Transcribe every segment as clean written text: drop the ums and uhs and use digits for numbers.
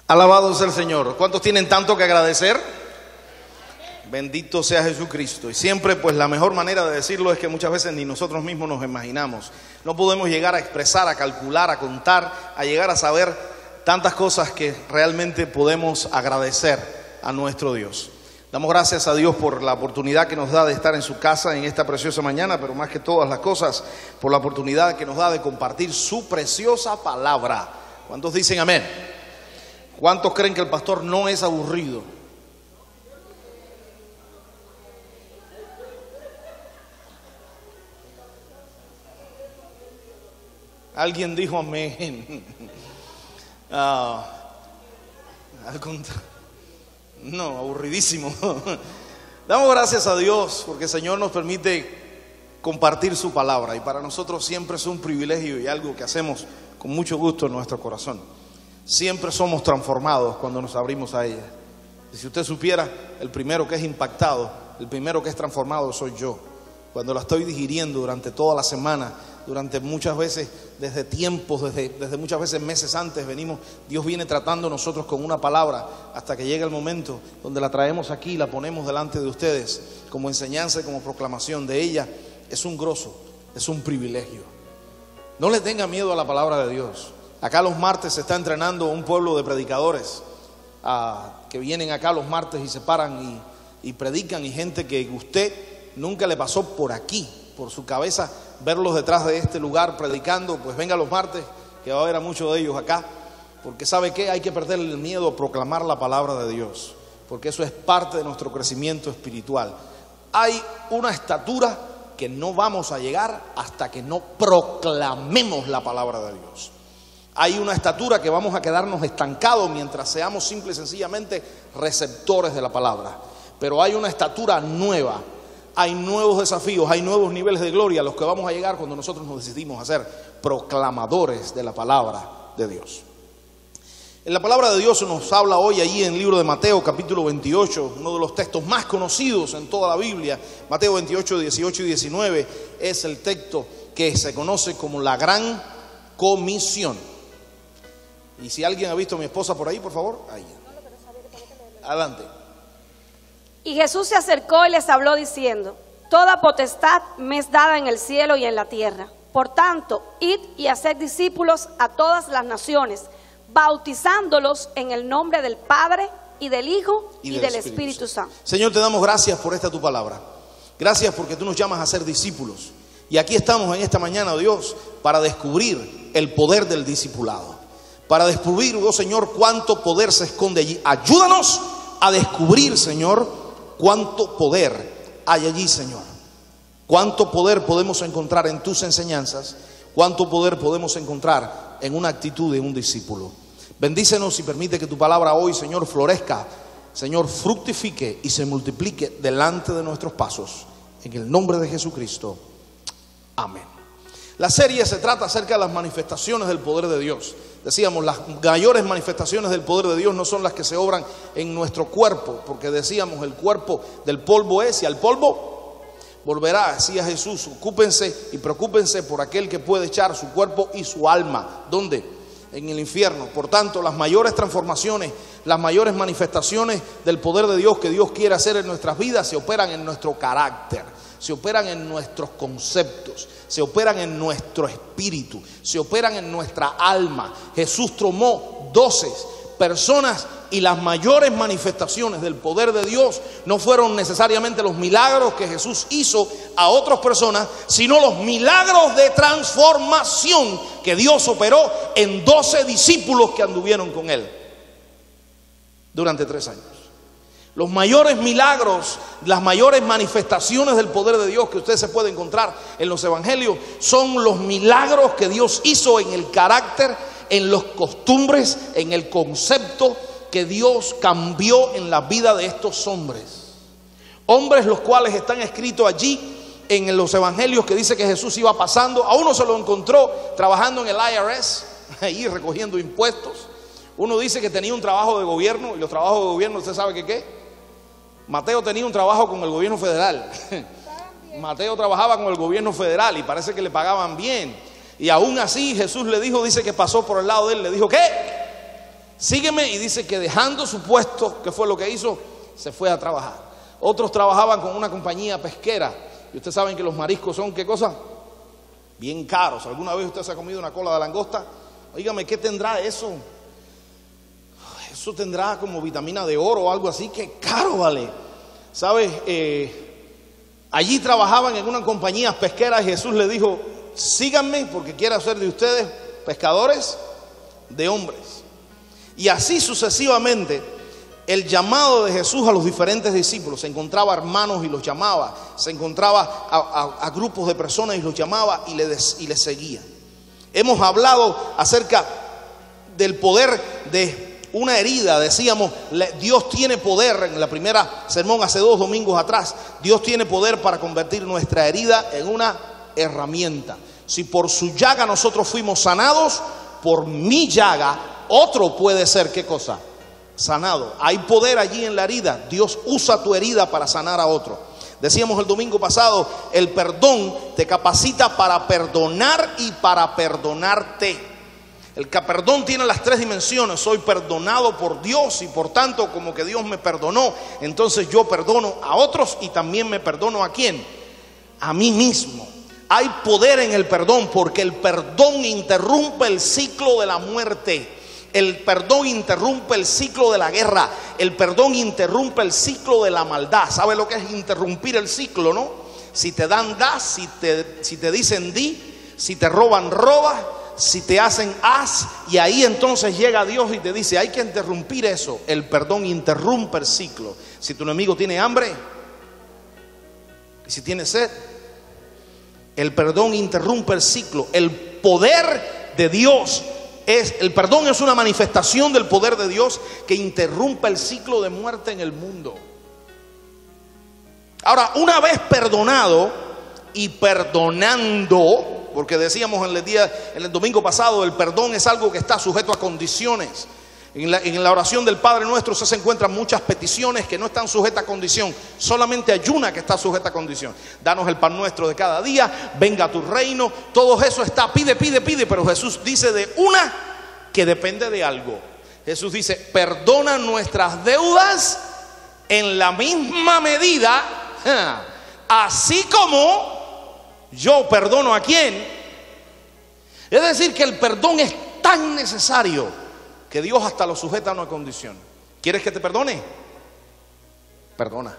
Alabado sea el Señor. ¿Cuántos tienen tanto que agradecer? Bendito sea Jesucristo. Y siempre pues la mejor manera de decirlo es que muchas veces ni nosotros mismos nos imaginamos. No podemos llegar a expresar, a calcular, a contar, a llegar a saber tantas cosas que realmente podemos agradecer a nuestro Dios. Damos gracias a Dios por la oportunidad que nos da de estar en su casa en esta preciosa mañana, pero más que todas las cosas, por la oportunidad que nos da de compartir su preciosa palabra. ¿Cuántos dicen amén? ¿Cuántos creen que el pastor no es aburrido? Alguien dijo amén. Al contrario. No, aburridísimo. Damos gracias a Dios porque el Señor nos permite compartir su palabra. Y para nosotros siempre es un privilegio y algo que hacemos con mucho gusto en nuestro corazón. Siempre somos transformados cuando nos abrimos a ella. Y si usted supiera, el primero que es impactado, el primero que es transformado soy yo. Cuando la estoy digiriendo durante toda la semana, durante muchas veces, desde tiempos, desde muchas veces meses antes Dios viene tratando nosotros con una palabra hasta que llega el momento donde la traemos aquí y la ponemos delante de ustedes como enseñanza y como proclamación de ella. Es un gozo, es un privilegio. No le tenga miedo a la palabra de Dios. Acá los martes se está entrenando un pueblo de predicadores que vienen acá los martes y se paran y predican, y gente que usted nunca le pasó por aquí, por su cabeza, verlos detrás de este lugar predicando. Pues venga los martes, que va a haber a muchos de ellos acá, porque ¿sabe qué? Hay que perder el miedo a proclamar la palabra de Dios, porque eso es parte de nuestro crecimiento espiritual. Hay una estatura que no vamos a llegar hasta que no proclamemos la palabra de Dios. Hay una estatura que vamos a quedarnos estancados mientras seamos simple y sencillamente receptores de la palabra. Pero hay una estatura nueva, hay nuevos desafíos, hay nuevos niveles de gloria a los que vamos a llegar cuando nosotros nos decidimos a ser proclamadores de la palabra de Dios. En la palabra de Dios nos habla hoy allí en el libro de Mateo capítulo 28, uno de los textos más conocidos en toda la Biblia. Mateo 28, 18 y 19 es el texto que se conoce como la Gran Comisión. Y si alguien ha visto a mi esposa por ahí, por favor, ahí. Adelante. Y Jesús se acercó y les habló diciendo: toda potestad me es dada en el cielo y en la tierra. Por tanto, id y haced discípulos a todas las naciones, bautizándolos en el nombre del Padre y del Hijo y del Espíritu Santo. Señor, te damos gracias por esta tu palabra. Gracias porque tú nos llamas a ser discípulos. Y aquí estamos en esta mañana, oh Dios, para descubrir el poder del discipulado. Para descubrir, oh Señor, cuánto poder se esconde allí. Ayúdanos a descubrir, Señor, cuánto poder hay allí, Señor. Cuánto poder podemos encontrar en tus enseñanzas. Cuánto poder podemos encontrar en una actitud de un discípulo. Bendícenos y permite que tu palabra hoy, Señor, florezca, Señor, fructifique y se multiplique delante de nuestros pasos. En el nombre de Jesucristo. Amén. La serie se trata acerca de las manifestaciones del poder de Dios. Decíamos, las mayores manifestaciones del poder de Dios no son las que se obran en nuestro cuerpo, porque decíamos, el cuerpo del polvo es y al polvo volverá. Decía Jesús, ocúpense y preocúpense por aquel que puede echar su cuerpo y su alma. ¿Dónde? En el infierno. Por tanto, las mayores transformaciones, las mayores manifestaciones del poder de Dios que Dios quiere hacer en nuestras vidas se operan en nuestro carácter, se operan en nuestros conceptos, se operan en nuestro espíritu, se operan en nuestra alma. Jesús tomó 12 personas y las mayores manifestaciones del poder de Dios no fueron necesariamente los milagros que Jesús hizo a otras personas, sino los milagros de transformación que Dios operó en 12 discípulos que anduvieron con él durante 3 años. Los mayores milagros, las mayores manifestaciones del poder de Dios que usted se puede encontrar en los evangelios son los milagros que Dios hizo en el carácter, en las costumbres, en el concepto que Dios cambió en la vida de estos hombres. Hombres los cuales están escritos allí en los evangelios que dice que Jesús iba pasando. A uno se lo encontró trabajando en el IRS, ahí recogiendo impuestos. Uno dice que tenía un trabajo de gobierno, y los trabajos de gobierno, ¿usted sabe qué? Mateo tenía un trabajo con el gobierno federal. Mateo trabajaba con el gobierno federal y parece que le pagaban bien. Y aún así Jesús le dijo, dice que pasó por el lado de él, le dijo, ¿qué? sígueme, y dice que dejando su puesto, ¿qué fue lo que hizo? Se fue a trabajar. Otros trabajaban con una compañía pesquera, y ustedes saben que los mariscos son, ¿qué cosa? Bien caros. ¿Alguna vez usted se ha comido una cola de langosta? Óigame, ¿qué tendrá eso? Eso tendrá como vitamina de oro o algo así, que caro vale. ¿Sabes? Allí trabajaban en una compañía pesquera y Jesús le dijo, síganme porque quiero hacer de ustedes pescadores de hombres. Y así sucesivamente, el llamado de Jesús a los diferentes discípulos, se encontraba hermanos y los llamaba, se encontraba a grupos de personas y los llamaba y les seguía. Hemos hablado acerca del poder de una herida. Decíamos, Dios tiene poder. En la primera sermón hace 2 domingos atrás, Dios tiene poder para convertir nuestra herida en una herramienta. Si por su llaga nosotros fuimos sanados, por mi llaga otro puede ser, ¿qué cosa? Sanado. Hay poder allí en la herida. Dios usa tu herida para sanar a otro. Decíamos el domingo pasado, el perdón te capacita para perdonar y para perdonarte. El perdón tiene las 3 dimensiones. Soy perdonado por Dios y por tanto, como que Dios me perdonó, entonces yo perdono a otros y también me perdono ¿a quién? A mí mismo. Hay poder en el perdón porque el perdón interrumpe el ciclo de la muerte. El perdón interrumpe el ciclo de la guerra. El perdón interrumpe el ciclo de la maldad. ¿Sabe lo que es interrumpir el ciclo, no? Si te dan, das. Si te dicen, di. Si te roban, roba. Si te hacen, haz. Y ahí entonces llega Dios y te dice, hay que interrumpir eso. El perdón interrumpe el ciclo. Si tu enemigo tiene hambre y si tiene sed, el perdón interrumpe el ciclo. El poder de Dios el perdón es una manifestación del poder de Dios que interrumpe el ciclo de muerte en el mundo. Ahora, una vez perdonado y perdonando, porque decíamos en el domingo pasado, el perdón es algo que está sujeto a condiciones. En la oración del Padre Nuestro se encuentran muchas peticiones que no están sujetas a condición. Solamente hay una que está sujeta a condición. Danos el pan nuestro de cada día, venga a tu reino. Todo eso está, pide, pero Jesús dice de una que depende de algo. Jesús dice, perdona nuestras deudas en la misma medida, así como yo perdono a quién. Es decir, que el perdón es tan necesario que Dios hasta lo sujeta a una condición. ¿Quieres que te perdone? Perdona.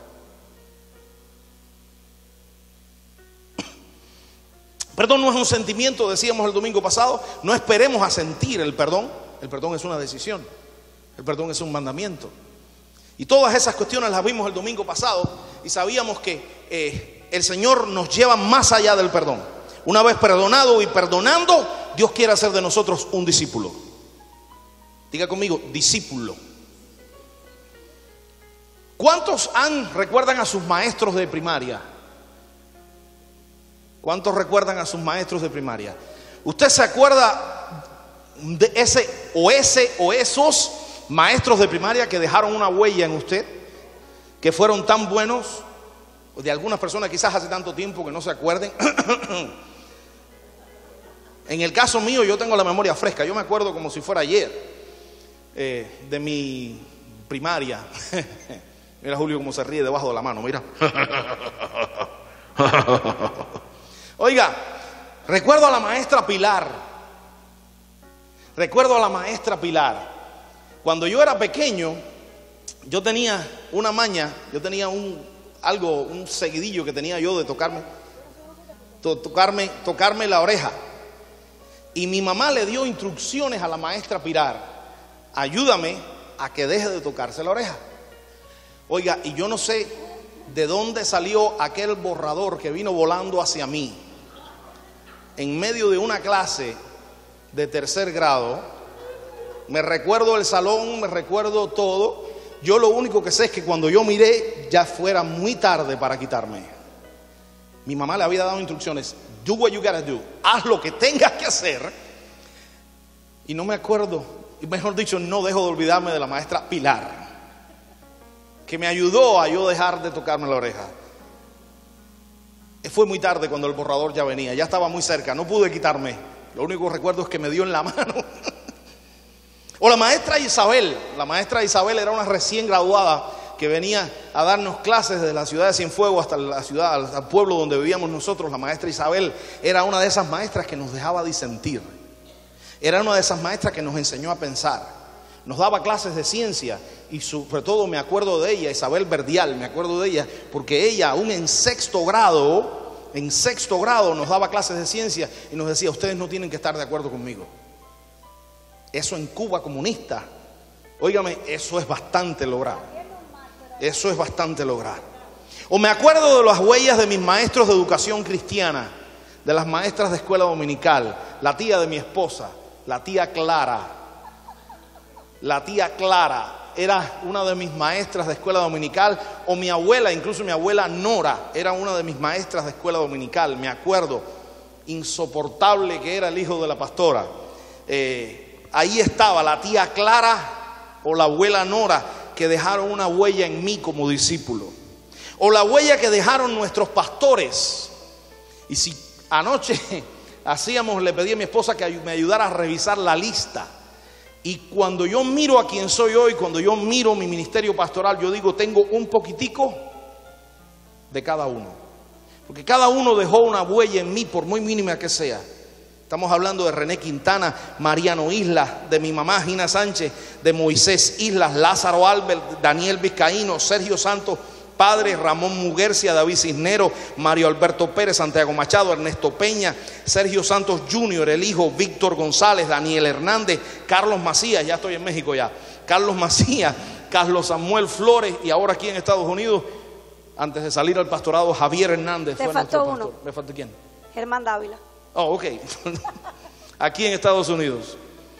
Perdón no es un sentimiento, decíamos el domingo pasado. No esperemos a sentir el perdón. El perdón es una decisión. El perdón es un mandamiento. Y todas esas cuestiones las vimos el domingo pasado y sabíamos que el Señor nos lleva más allá del perdón. Una vez perdonado y perdonando, Dios quiere hacer de nosotros un discípulo. Diga conmigo, discípulo. ¿Cuántos recuerdan a sus maestros de primaria? ¿Cuántos recuerdan a sus maestros de primaria? ¿Usted se acuerda de esos maestros de primaria que dejaron una huella en usted? Que fueron tan buenos. De algunas personas quizás hace tanto tiempo que no se acuerden. En el caso mío yo tengo la memoria fresca. Yo me acuerdo como si fuera ayer. De mi primaria. Mira Julio cómo se ríe debajo de la mano, mira. Oiga, recuerdo a la maestra Pilar. Cuando yo era pequeño, yo tenía una maña, yo tenía un seguidillo que tenía yo de tocarme la oreja. Y mi mamá le dio instrucciones a la maestra Pilar. Ayúdame a que deje de tocarse la oreja. Oiga, y yo no sé de dónde salió aquel borrador que vino volando hacia mí. En medio de una clase de 3er grado. Me recuerdo el salón, me recuerdo todo. Yo lo único que sé es que cuando yo miré, ya fuera muy tarde para quitarme. Mi mamá le había dado instrucciones. Do what you gotta do. Haz lo que tengas que hacer. Y no me acuerdo. Y mejor dicho, no dejo de olvidarme de la maestra Pilar, que me ayudó a yo dejar de tocarme la oreja. Fue muy tarde cuando el borrador ya venía, ya estaba muy cerca, no pude quitarme. Lo único que recuerdo es que me dio en la mano. O la maestra Isabel. La maestra Isabel era una recién graduada que venía a darnos clases desde la ciudad de Cienfuegos hasta la ciudad, al pueblo donde vivíamos nosotros. La maestra Isabel era una de esas maestras que nos dejaba disentir. Era una de esas maestras que nos enseñó a pensar. Nos daba clases de ciencia y sobre todo me acuerdo de ella, Isabel Verdial, me acuerdo de ella porque ella aún en sexto grado nos daba clases de ciencia y nos decía: ustedes no tienen que estar de acuerdo conmigo. Eso en Cuba comunista, óigame, eso es bastante lograr. Eso es bastante lograr. O me acuerdo de las huellas de mis maestros de educación cristiana, de las maestras de escuela dominical, la tía de mi esposa, la tía Clara. La tía Clara era una de mis maestras de escuela dominical, o mi abuela, incluso mi abuela Nora, era una de mis maestras de escuela dominical. Me acuerdo, insoportable que era el hijo de la pastora. Ahí estaba la tía Clara o la abuela Nora, que dejaron una huella en mí como discípulo. O la huella que dejaron nuestros pastores. Y si anoche le pedí a mi esposa que me ayudara a revisar la lista. Y cuando yo miro a quien soy hoy, cuando yo miro mi ministerio pastoral, yo digo, tengo un poquitico de cada uno. Porque cada uno dejó una huella en mí, por muy mínima que sea. Estamos hablando de René Quintana, Mariano Islas, de mi mamá Gina Sánchez, de Moisés Islas, Lázaro Albert, Daniel Vizcaíno, Sergio Santos Padre, Ramón Muguercia, David Cisnero, Mario Alberto Pérez, Santiago Machado, Ernesto Peña, Sergio Santos Jr., el hijo, Víctor González, Daniel Hernández, Carlos Macías, ya estoy en México ya, Carlos Macías, Carlos Samuel Flores, y ahora aquí en Estados Unidos, antes de salir al pastorado, Javier Hernández. Te faltó uno. ¿Me faltó quién? Germán Dávila. Oh, ok. Aquí en Estados Unidos.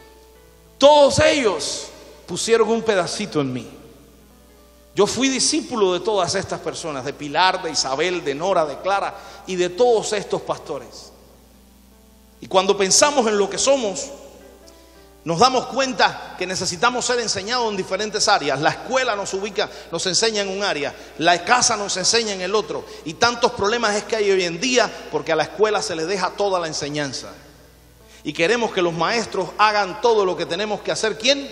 Todos ellos pusieron un pedacito en mí. Yo fui discípulo de todas estas personas, de Pilar, de Isabel, de Nora, de Clara y de todos estos pastores. Y cuando pensamos en lo que somos, nos damos cuenta que necesitamos ser enseñados en diferentes áreas. La escuela nos enseña en un área, la casa nos enseña en el otro. Y tantos problemas es que hay hoy en día porque a la escuela se le deja toda la enseñanza. Y queremos que los maestros hagan todo lo que tenemos que hacer. ¿Quién?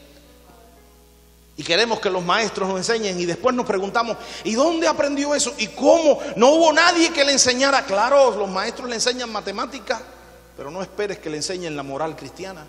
Y queremos que los maestros nos enseñen y después nos preguntamos, ¿y dónde aprendió eso? ¿Y cómo? No hubo nadie que le enseñara. Claro, los maestros le enseñan matemáticas, pero no esperes que le enseñen la moral cristiana.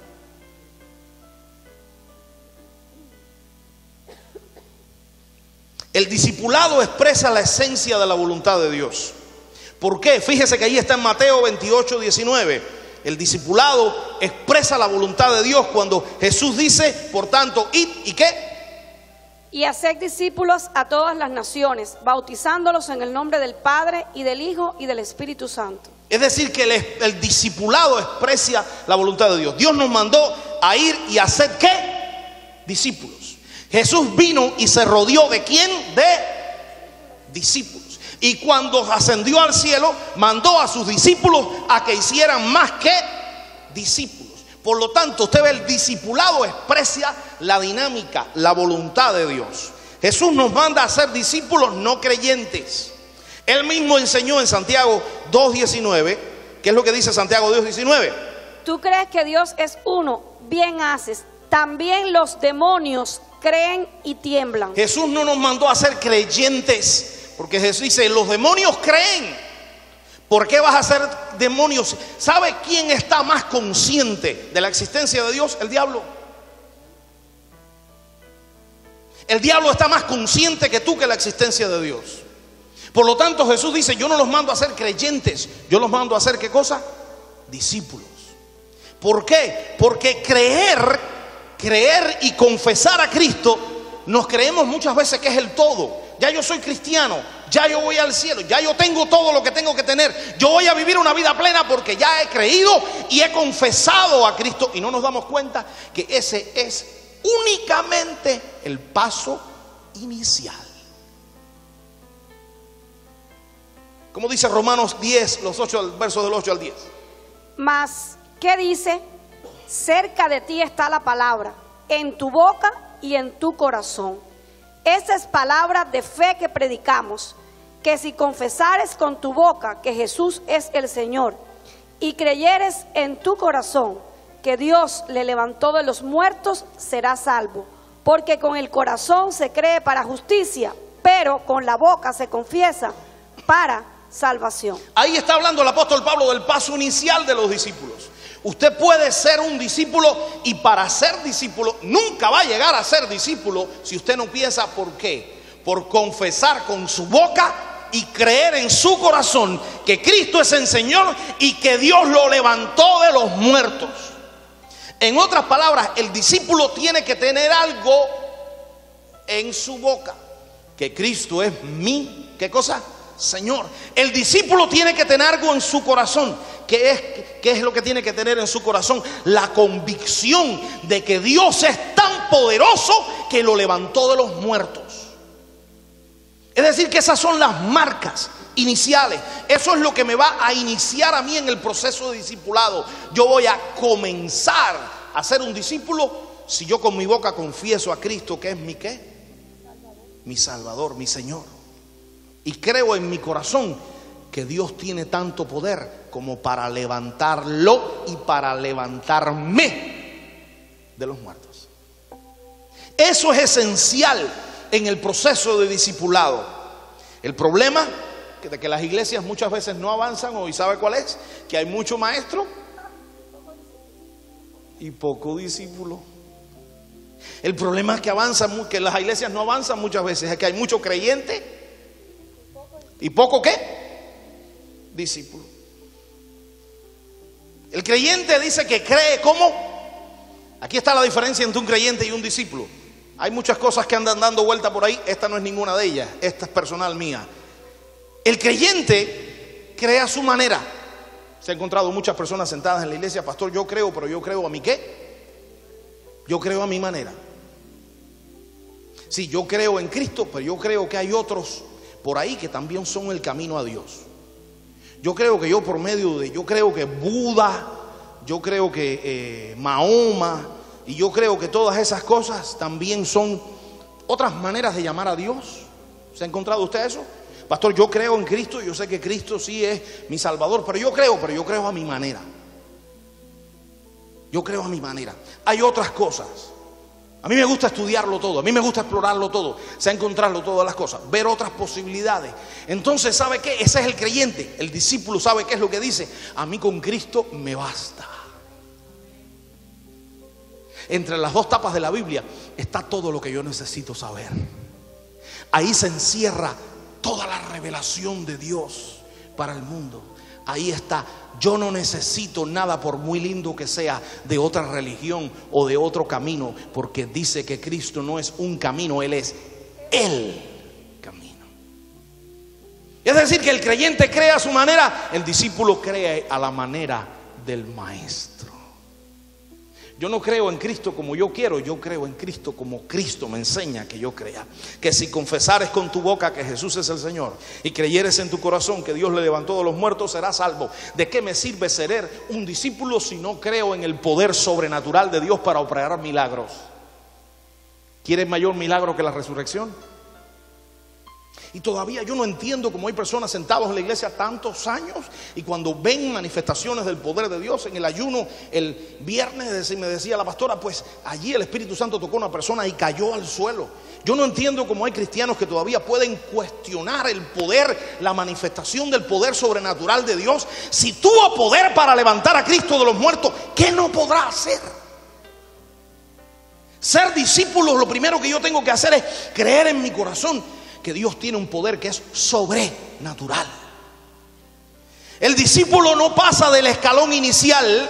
El discipulado expresa la esencia de la voluntad de Dios. ¿Por qué? Fíjese que ahí está en Mateo 28, 19. El discipulado expresa la voluntad de Dios cuando Jesús dice, por tanto, id y ¿qué? Y haced discípulos a todas las naciones, bautizándolos en el nombre del Padre y del Hijo y del Espíritu Santo. Es decir, que el discipulado expresa la voluntad de Dios. Dios nos mandó a ir y hacer ¿qué? Discípulos. Jesús vino y se rodeó ¿de quién? De discípulos. Y cuando ascendió al cielo, mandó a sus discípulos a que hicieran más que discípulos. Por lo tanto, usted ve, el discipulado expresa la dinámica, la voluntad de Dios. Jesús nos manda a ser discípulos no creyentes. Él mismo enseñó en Santiago 2:19. ¿Qué es lo que dice Santiago 2:19? Tú crees que Dios es uno, bien haces. También los demonios creen y tiemblan. Jesús no nos mandó a ser creyentes, porque Jesús dice, los demonios creen. ¿Por qué vas a ser demonios? ¿Sabe quién está más consciente de la existencia de Dios? El diablo. El diablo está más consciente que tú que la existencia de Dios. Por lo tanto, Jesús dice, yo no los mando a ser creyentes, yo los mando a ser ¿qué cosa? Discípulos. ¿Por qué? Porque creer y confesar a Cristo, nos creemos muchas veces que es el todo. Ya yo soy cristiano, ya yo voy al cielo, ya yo tengo todo lo que tengo que tener, yo voy a vivir una vida plena porque ya he creído y he confesado a Cristo. Y no nos damos cuenta que ese es únicamente el paso inicial. Como dice Romanos 10, versos del 8 al 10. Mas, ¿qué dice? Cerca de ti está la palabra, en tu boca y en tu corazón. Esa es palabra de fe que predicamos, que si confesares con tu boca que Jesús es el Señor y creyeres en tu corazón que Dios le levantó de los muertos, será salvo. Porque con el corazón se cree para justicia, pero con la boca se confiesa para salvación. Ahí está hablando el apóstol Pablo del paso inicial de los discípulos. Usted puede ser un discípulo, y para ser discípulo nunca va a llegar a ser discípulo si usted no piensa. ¿Por qué? Por confesar con su boca y creer en su corazón que Cristo es el Señor y que Dios lo levantó de los muertos. En otras palabras, el discípulo tiene que tener algo en su boca, que Cristo es mi, ¿qué cosa? Señor. El discípulo tiene que tener algo en su corazón. ¿Qué es lo que tiene que tener en su corazón? La convicción de que Dios es tan poderoso que lo levantó de los muertos. Es decir, que esas son las marcas iniciales. Eso es lo que me va a iniciar a mí en el proceso de discipulado. Yo voy a comenzar a ser un discípulo si yo con mi boca confieso a Cristo que es mi ¿qué? Mi Salvador, mi Señor. Y creo en mi corazón que Dios tiene tanto poder como para levantarlo y para levantarme de los muertos. Eso es esencial en el proceso de discipulado. El problema de que las iglesias muchas veces no avanzan hoy, ¿sabe cuál es? Que hay mucho maestro y poco discípulo. El problema es que las iglesias no avanzan muchas veces, es que hay mucho creyente y poco ¿qué? Discípulo. El creyente dice que cree como. Aquí está la diferencia entre un creyente y un discípulo. Hay muchas cosas que andan dando vuelta por ahí. Esta no es ninguna de ellas. Esta es personal mía. El creyente cree a su manera. Se ha encontrado muchas personas sentadas en la iglesia. Pastor, yo creo, pero yo creo a mi ¿qué? Yo creo a mi manera. Sí, yo creo en Cristo, pero yo creo que hay otros por ahí que también son el camino a Dios. Yo creo que yo creo que Buda, yo creo que Mahoma, y yo creo que todas esas cosas también son otras maneras de llamar a Dios. ¿Se ha encontrado usted eso? Pastor, yo creo en Cristo, yo sé que Cristo sí es mi Salvador, pero yo creo a mi manera. Yo creo a mi manera. Hay otras cosas. A mí me gusta estudiarlo todo, a mí me gusta explorarlo todo, encontrarlo todas las cosas, ver otras posibilidades. Entonces, ¿sabe qué? Ese es el creyente. El discípulo sabe qué es lo que dice. A mí con Cristo me basta. Entre las dos tapas de la Biblia está todo lo que yo necesito saber. Ahí se encierra toda la revelación de Dios para el mundo. Ahí está. Yo no necesito nada, por muy lindo que sea, de otra religión o de otro camino, porque dice que Cristo no es un camino, Él es el camino. Es decir, que el creyente cree a su manera, el discípulo cree a la manera del maestro. Yo no creo en Cristo como yo quiero, yo creo en Cristo como Cristo me enseña que yo crea. Que si confesares con tu boca que Jesús es el Señor y creyeres en tu corazón que Dios le levantó de los muertos, serás salvo. ¿De qué me sirve ser un discípulo si no creo en el poder sobrenatural de Dios para operar milagros? ¿Quieres mayor milagro que la resurrección? Y todavía yo no entiendo cómo hay personas sentados en la iglesia tantos años y cuando ven manifestaciones del poder de Dios en el ayuno el viernes, me decía la pastora, pues allí el Espíritu Santo tocó a una persona y cayó al suelo. Yo no entiendo cómo hay cristianos que todavía pueden cuestionar el poder, la manifestación del poder sobrenatural de Dios. Si tuvo poder para levantar a Cristo de los muertos, ¿qué no podrá hacer? Ser discípulo, lo primero que yo tengo que hacer es creer en mi corazón que Dios tiene un poder que es sobrenatural. El discípulo no pasa del escalón inicial,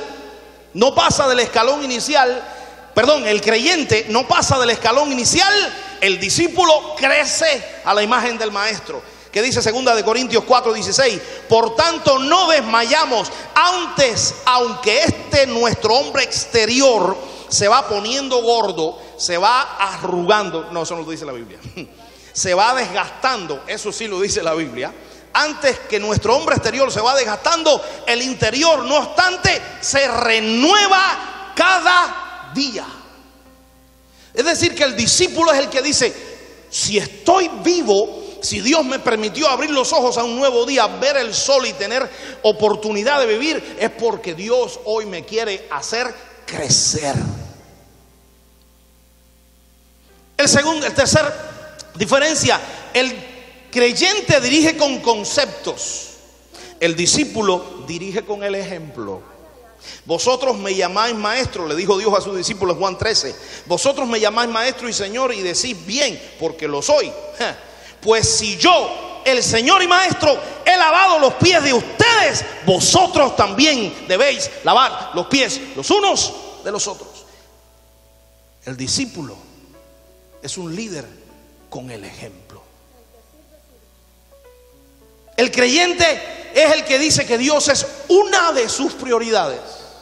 el creyente no pasa del escalón inicial, el discípulo crece a la imagen del maestro. Que dice 2 Corintios 4:16, por tanto no desmayamos, antes, aunque nuestro hombre exterior se va poniendo gordo, se va arrugando, no, eso no lo dice la Biblia, se va desgastando, eso sí lo dice la Biblia. Antes que nuestro hombre exterior se va desgastando, el interior, no obstante, se renueva cada día. Es decir, que el discípulo es el que dice, si estoy vivo, si Dios me permitió abrir los ojos a un nuevo día, ver el sol y tener oportunidad de vivir, es porque Dios hoy me quiere hacer crecer. El tercer diferencia, el creyente dirige con conceptos, el discípulo dirige con el ejemplo. Vosotros me llamáis maestro, le dijo Dios a sus discípulos en Juan 13. Vosotros me llamáis maestro y Señor y decís bien, porque lo soy. Pues si yo, el Señor y maestro, he lavado los pies de ustedes, vosotros también debéis lavar los pies los unos de los otros. El discípulo es un líder con el ejemplo. El creyente es el que dice que Dios es una de sus prioridades.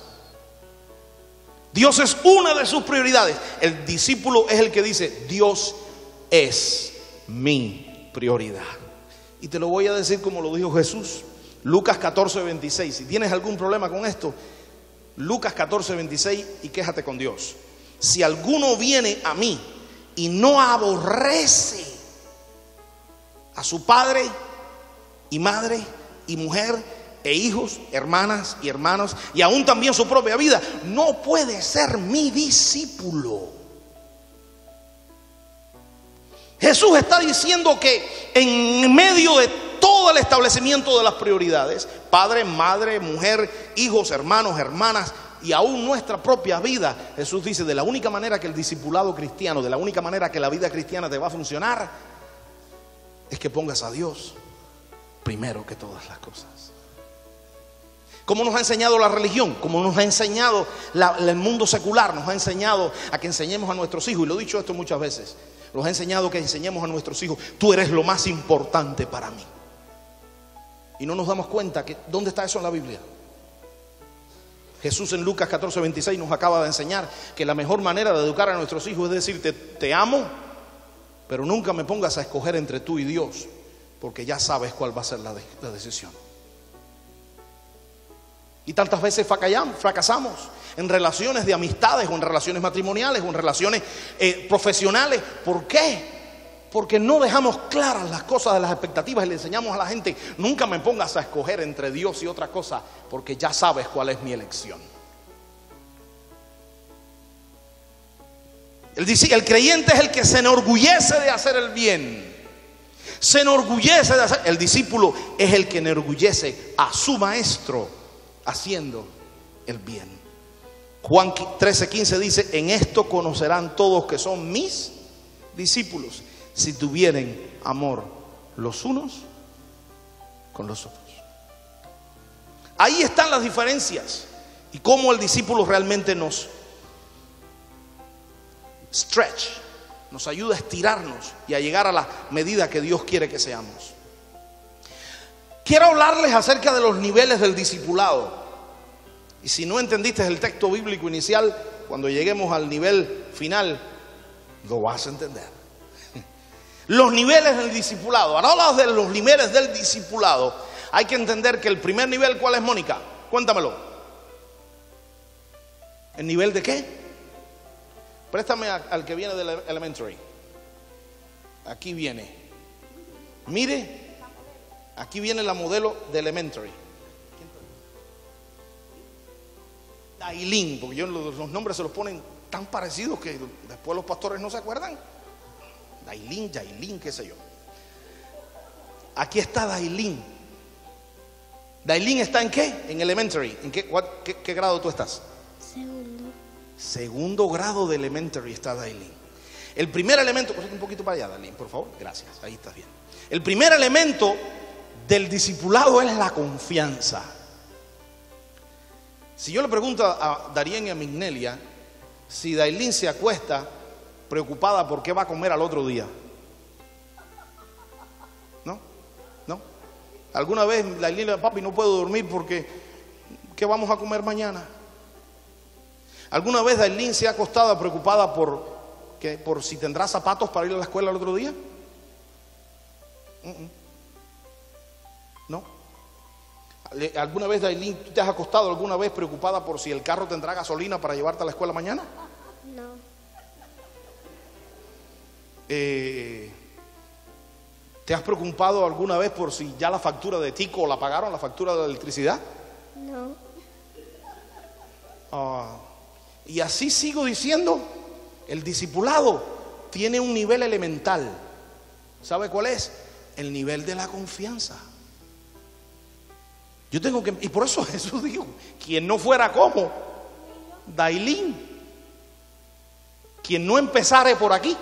Dios es una de sus prioridades. El discípulo es el que dice: Dios es mi prioridad. Y te lo voy a decir como lo dijo Jesús. Lucas 14:26. Si tienes algún problema con esto, Lucas 14:26, y quéjate con Dios. Si alguno viene a mí y no aborrece a su padre y madre y mujer e hijos, hermanas y hermanos, y aún también su propia vida, no puede ser mi discípulo. Jesús está diciendo que en medio de todo el establecimiento de las prioridades, padre, madre, mujer, hijos, hermanos, hermanas, y aún nuestra propia vida, Jesús dice: de la única manera que el discipulado cristiano, de la única manera que la vida cristiana te va a funcionar, es que pongas a Dios primero que todas las cosas. ¿Cómo nos ha enseñado la religión? ¿Cómo nos ha enseñado el mundo secular? Nos ha enseñado a que enseñemos a nuestros hijos, y lo he dicho esto muchas veces, nos ha enseñado que enseñemos a nuestros hijos: tú eres lo más importante para mí. Y no nos damos cuenta que ¿dónde está eso en la Biblia? Jesús en Lucas 14:26 nos acaba de enseñar que la mejor manera de educar a nuestros hijos es decirte: te amo, pero nunca me pongas a escoger entre tú y Dios, porque ya sabes cuál va a ser la decisión. Y tantas veces fracasamos en relaciones de amistades, o en relaciones matrimoniales, o en relaciones profesionales. ¿Por qué? Porque no dejamos claras las cosas de las expectativas y le enseñamos a la gente: nunca me pongas a escoger entre Dios y otra cosa, porque ya sabes cuál es mi elección. El creyente es el que se enorgullece de hacer el bien. Se enorgullece de hacer. El discípulo es el que enorgullece a su maestro haciendo el bien. Juan 13:15 dice: en esto conocerán todos que son mis discípulos, si tuvieren amor los unos con los otros. Ahí están las diferencias y cómo el discípulo realmente nos stretch, nos ayuda a estirarnos y a llegar a la medida que Dios quiere que seamos. Quiero hablarles acerca de los niveles del discipulado. Y si no entendiste el texto bíblico inicial, cuando lleguemos al nivel final, lo vas a entender. Los niveles del discipulado. Ahora hablamos de los niveles del discipulado. Hay que entender que el primer nivel, ¿cuál es, Mónica? Cuéntamelo. ¿El nivel de qué? Préstame al que viene del elementary. Aquí viene. Mire, aquí viene la modelo de elementary. Dailín, porque los nombres se los ponen tan parecidos que después los pastores no se acuerdan. Dailín, Yailín, qué sé yo. Aquí está Dailín. ¿Dailín está en qué? En elementary. ¿En qué grado tú estás? Segundo grado de elementary está Dailín. El primer elemento, un poquito para allá, Dailín, por favor. Gracias, ahí estás bien. El primer elemento del discipulado es la confianza. Si yo le pregunto a Darien y a Mignelia si Dailín se acuesta preocupada por qué va a comer al otro día, ¿no? ¿Alguna vez Dailín le dice: papi, no puedo dormir porque ¿qué vamos a comer mañana? ¿Alguna vez Dailín se ha acostado preocupada por si tendrá zapatos para ir a la escuela el otro día? No. ¿Alguna vez, Dailín, tú te has acostado alguna vez preocupada por si el carro tendrá gasolina para llevarte a la escuela mañana? No. ¿Te has preocupado alguna vez por si ya la factura de Tico la pagaron, la factura de electricidad? No. Y así sigo diciendo, el discipulado tiene un nivel elemental. ¿Sabe cuál es? El nivel de la confianza. Yo tengo que, y por eso Jesús dijo, quien no fuera como Dailín, quien no empezare por aquí,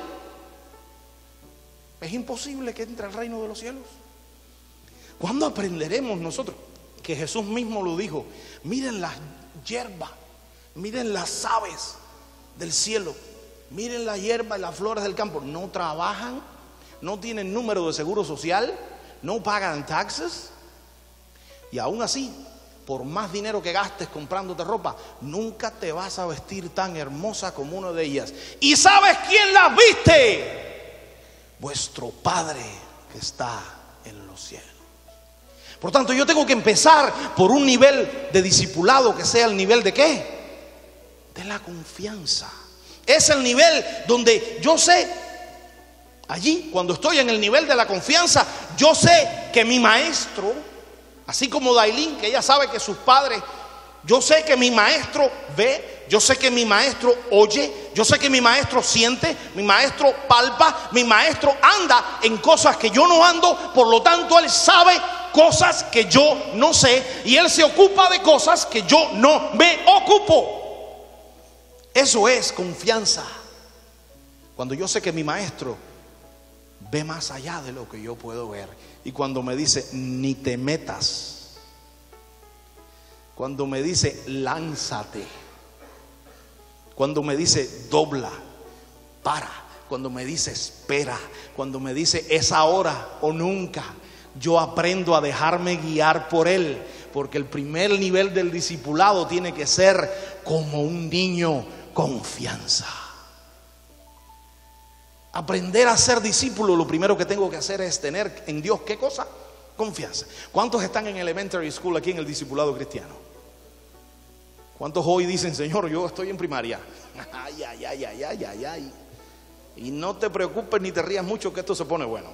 es imposible que entre al reino de los cielos. ¿Cuándo aprenderemos nosotros? Que Jesús mismo lo dijo. Miren las hierbas, miren las aves del cielo, miren la hierba y las flores del campo. No trabajan, no tienen número de seguro social, no pagan taxes. Y aún así, por más dinero que gastes comprándote ropa, nunca te vas a vestir tan hermosa como una de ellas. ¿Y sabes quién las viste? Vuestro Padre que está en los cielos. Por tanto, yo tengo que empezar por un nivel de discipulado que sea el nivel de ¿qué? De la confianza. Es el nivel donde yo sé, allí cuando estoy en el nivel de la confianza, yo sé que mi maestro, así como Dailín, que ella sabe que sus padres, yo sé que mi maestro ve, yo sé que mi maestro oye, yo sé que mi maestro siente, mi maestro palpa, mi maestro anda en cosas que yo no ando, por lo tanto él sabe cosas que yo no sé y él se ocupa de cosas que yo no me ocupo. Eso es confianza. Cuando yo sé que mi maestro ve más allá de lo que yo puedo ver. Y cuando me dice ni te metas, cuando me dice lánzate, cuando me dice dobla, para, cuando me dice espera, cuando me dice es ahora o nunca, yo aprendo a dejarme guiar por él. Porque el primer nivel del discipulado tiene que ser como un niño, confianza. Aprender a ser discípulo, lo primero que tengo que hacer es tener en Dios, ¿qué cosa? Confianza. ¿Cuántos están en elementary school aquí en el discipulado cristiano? ¿Cuántos hoy dicen, Señor, yo estoy en primaria? Ay, ay, ay, ay, ay, ay, ay. Y no te preocupes ni te rías mucho que esto se pone bueno.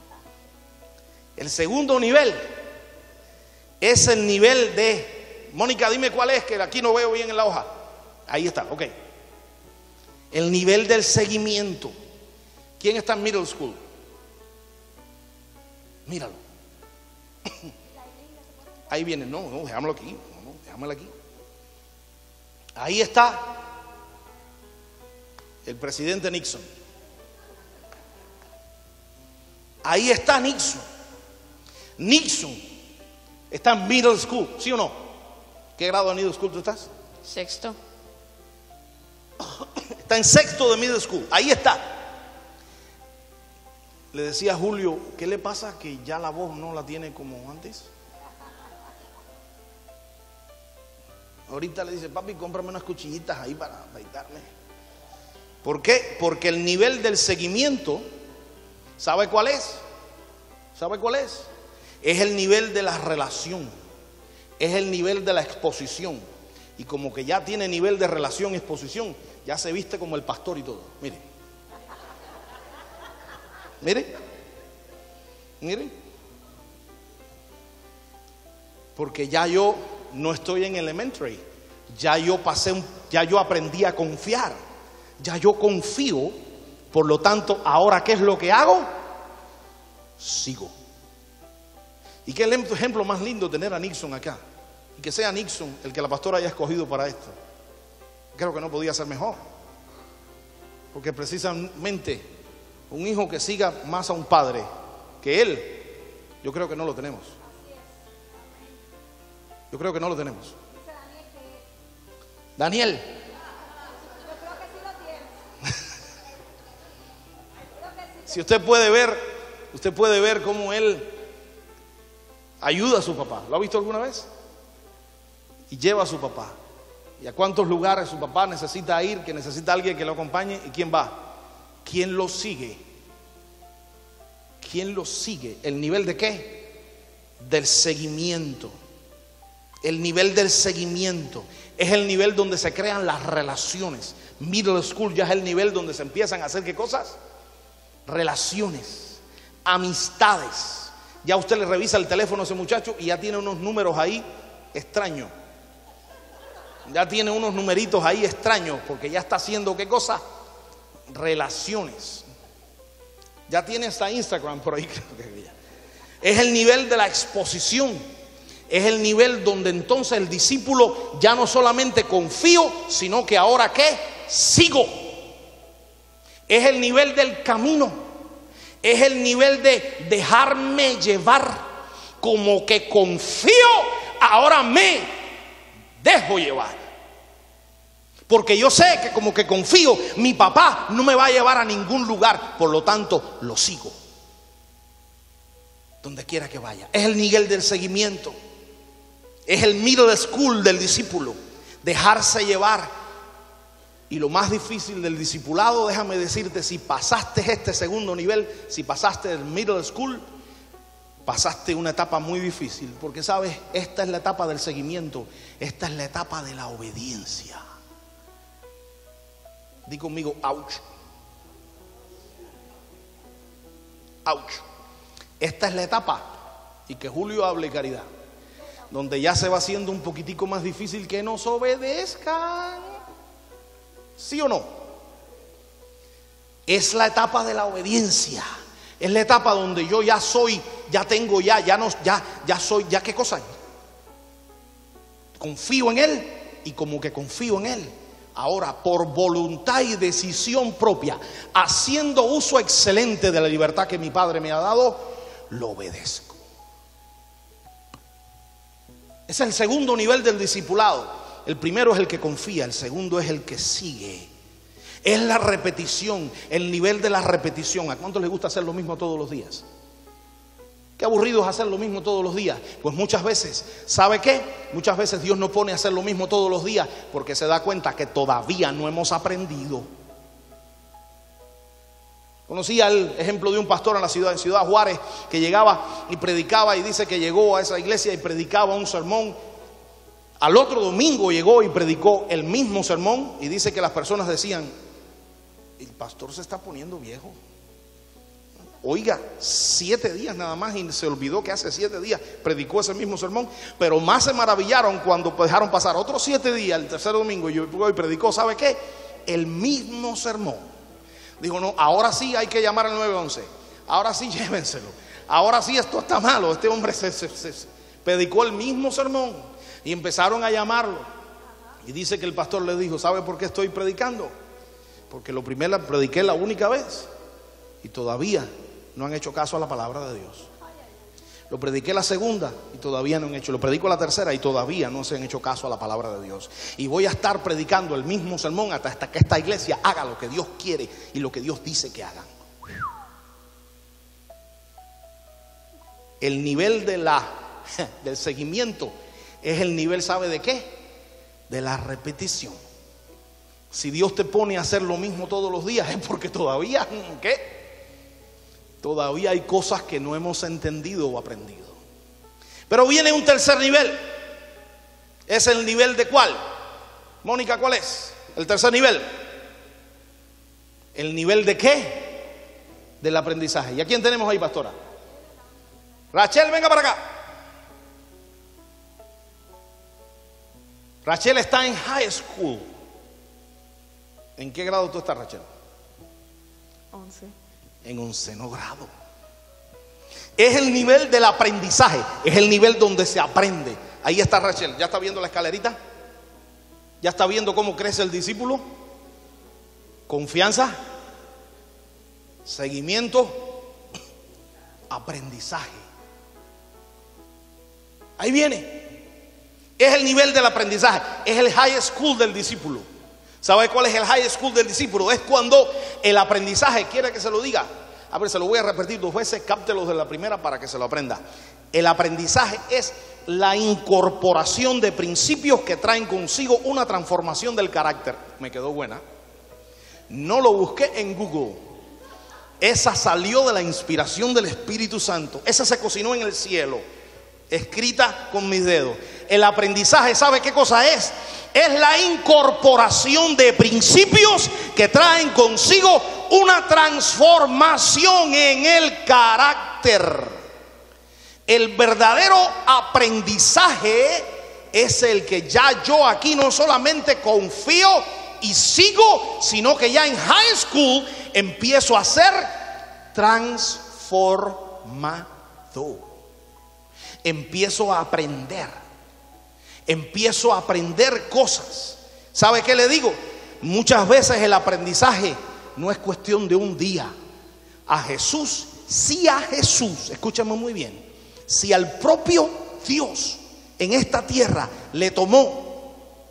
El segundo nivel es el nivel de, Mónica, dime cuál es, que aquí no veo bien en la hoja. Ahí está, ok. El nivel del seguimiento. ¿Quién está en middle school? Míralo. Ahí viene, no, déjamelo aquí, déjamelo aquí. Ahí está el presidente Nixon. Ahí está Nixon. Nixon está en middle school, ¿sí o no? ¿Qué grado de middle school tú estás? Sexto. Está en sexto de middle school, ahí está. Le decía a Julio, ¿qué le pasa que ya la voz no la tiene como antes? Ahorita le dice, papi, cómprame unas cuchillitas ahí para afeitarme. ¿Por qué? Porque el nivel del seguimiento, ¿sabe cuál es? ¿Sabe cuál es? Es el nivel de la relación, es el nivel de la exposición. Y como que ya tiene nivel de relación y exposición, ya se viste como el pastor y todo. Mire, mire, mire. Porque ya yo no estoy en elementary, ya yo pasé, ya yo aprendí a confiar, ya yo confío. Por lo tanto, ahora ¿qué es lo que hago? Sigo. Y qué ejemplo más lindo tener a Nixon acá. Y que sea Nixon el que la pastora haya escogido para esto. Creo que no podía ser mejor. Porque precisamente un hijo que siga más a un padre que él, yo creo que no lo tenemos. Yo creo que no lo tenemos. Daniel. Yo creo que sí lo tiene. Si usted puede ver cómo él ayuda a su papá. ¿Lo ha visto alguna vez? Y lleva a su papá. ¿Y a cuántos lugares su papá necesita ir? Que necesita alguien que lo acompañe. ¿Y quién va? ¿Quién lo sigue? ¿Quién lo sigue? ¿El nivel de qué? Del seguimiento. El nivel del seguimiento es el nivel donde se crean las relaciones. Middle school ya es el nivel donde se empiezan a hacer ¿qué cosas? Relaciones, amistades. Ya usted le revisa el teléfono a ese muchacho y ya tiene unos números ahí extraños. Ya tiene unos numeritos ahí extraños porque ya está haciendo ¿qué cosa? Relaciones. Ya tiene hasta Instagram por ahí, creo que ya. Es el nivel de la exposición. Es el nivel donde entonces el discípulo ya no solamente confío, sino que ahora ¿qué? Sigo. Es el nivel del camino. Es el nivel de dejarme llevar. Como que confío, ahora me dejo llevar. Porque yo sé que como que confío, mi papá no me va a llevar a ningún lugar. Por lo tanto, lo sigo donde quiera que vaya. Es el nivel del seguimiento. Es el middle school del discípulo. Dejarse llevar. Y lo más difícil del discipulado, déjame decirte, si pasaste este segundo nivel, si pasaste el middle school, pasaste una etapa muy difícil. Porque sabes, esta es la etapa del seguimiento. Esta es la etapa de la obediencia. Di conmigo, ouch. Ouch. Esta es la etapa, y que Julio hable caridad, donde ya se va haciendo un poquitico más difícil que nos obedezcan. ¿Sí o no? Es la etapa de la obediencia. Es la etapa donde yo ya soy, ya tengo ya soy, ya qué cosa. Confío en Él y como que confío en Él. Ahora, por voluntad y decisión propia, haciendo uso excelente de la libertad que mi Padre me ha dado, lo obedezco. Ese es el segundo nivel del discipulado. El primero es el que confía, el segundo es el que sigue. Es la repetición, el nivel de la repetición. ¿A cuánto les gusta hacer lo mismo todos los días? Qué aburrido es hacer lo mismo todos los días. Pues muchas veces, ¿sabe qué? Muchas veces Dios nos pone a hacer lo mismo todos los días porque se da cuenta que todavía no hemos aprendido. Conocía el ejemplo de un pastor en Ciudad Juárez, que llegaba y predicaba, y dice que llegó a esa iglesia y predicaba un sermón. Al otro domingo llegó y predicó el mismo sermón, y dice que las personas decían: el pastor se está poniendo viejo. Oiga, 7 días nada más, y se olvidó que hace 7 días predicó ese mismo sermón. Pero más se maravillaron cuando dejaron pasar otros 7 días, el tercer domingo, y predicó, ¿sabe qué? El mismo sermón. Dijo: no, ahora sí hay que llamar al 911. Ahora sí llévenselo. Ahora sí esto está malo. Este hombre se predicó el mismo sermón. Y empezaron a llamarlo. Y dice que el pastor le dijo: ¿sabe por qué estoy predicando? Porque lo primero prediqué la única vez y todavía no han hecho caso a la palabra de Dios. Lo prediqué la segunda y todavía no han hecho. Lo predico la tercera y todavía no se han hecho caso a la palabra de Dios. Y voy a estar predicando el mismo sermón hasta que esta iglesia haga lo que Dios quiere y lo que Dios dice que hagan. El nivel del seguimiento es el nivel, ¿sabe de qué? De la repetición. Si Dios te pone a hacer lo mismo todos los días, es porque todavía, ¿qué? Todavía hay cosas que no hemos entendido o aprendido. Pero viene un tercer nivel. ¿Es el nivel de cuál? Mónica, ¿cuál es? El tercer nivel. ¿El nivel de qué? Del aprendizaje. ¿Y a quién tenemos ahí, pastora? Rachel, venga para acá. Rachel está en high school. ¿En qué grado tú estás, Rachel? 11. En 11º grado. Es el nivel del aprendizaje. Es el nivel donde se aprende. Ahí está Rachel. ¿Ya está viendo la escalerita? ¿Ya está viendo cómo crece el discípulo? Confianza, seguimiento, aprendizaje. Ahí viene. Es el nivel del aprendizaje. Es el high school del discípulo. ¿Sabe cuál es el high school del discípulo? Es cuando el aprendizaje, ¿quiere que se lo diga? A ver, se lo voy a repetir 2 veces, cáptelo de la primera para que se lo aprenda. El aprendizaje es la incorporación de principios que traen consigo una transformación del carácter. Me quedó buena. No lo busqué en Google. Esa salió de la inspiración del Espíritu Santo. Esa se cocinó en el cielo, escrita con mis dedos. El aprendizaje, ¿sabe qué cosa es? Es la incorporación de principios que traen consigo una transformación en el carácter. El verdadero aprendizaje es el que ya yo aquí no solamente confío y sigo, sino que ya en high school empiezo a ser transformado. Empiezo a aprender cosas. ¿Sabe qué le digo? Muchas veces el aprendizaje no es cuestión de un día. A Jesús, escúchame muy bien, si al propio Dios en esta tierra le tomó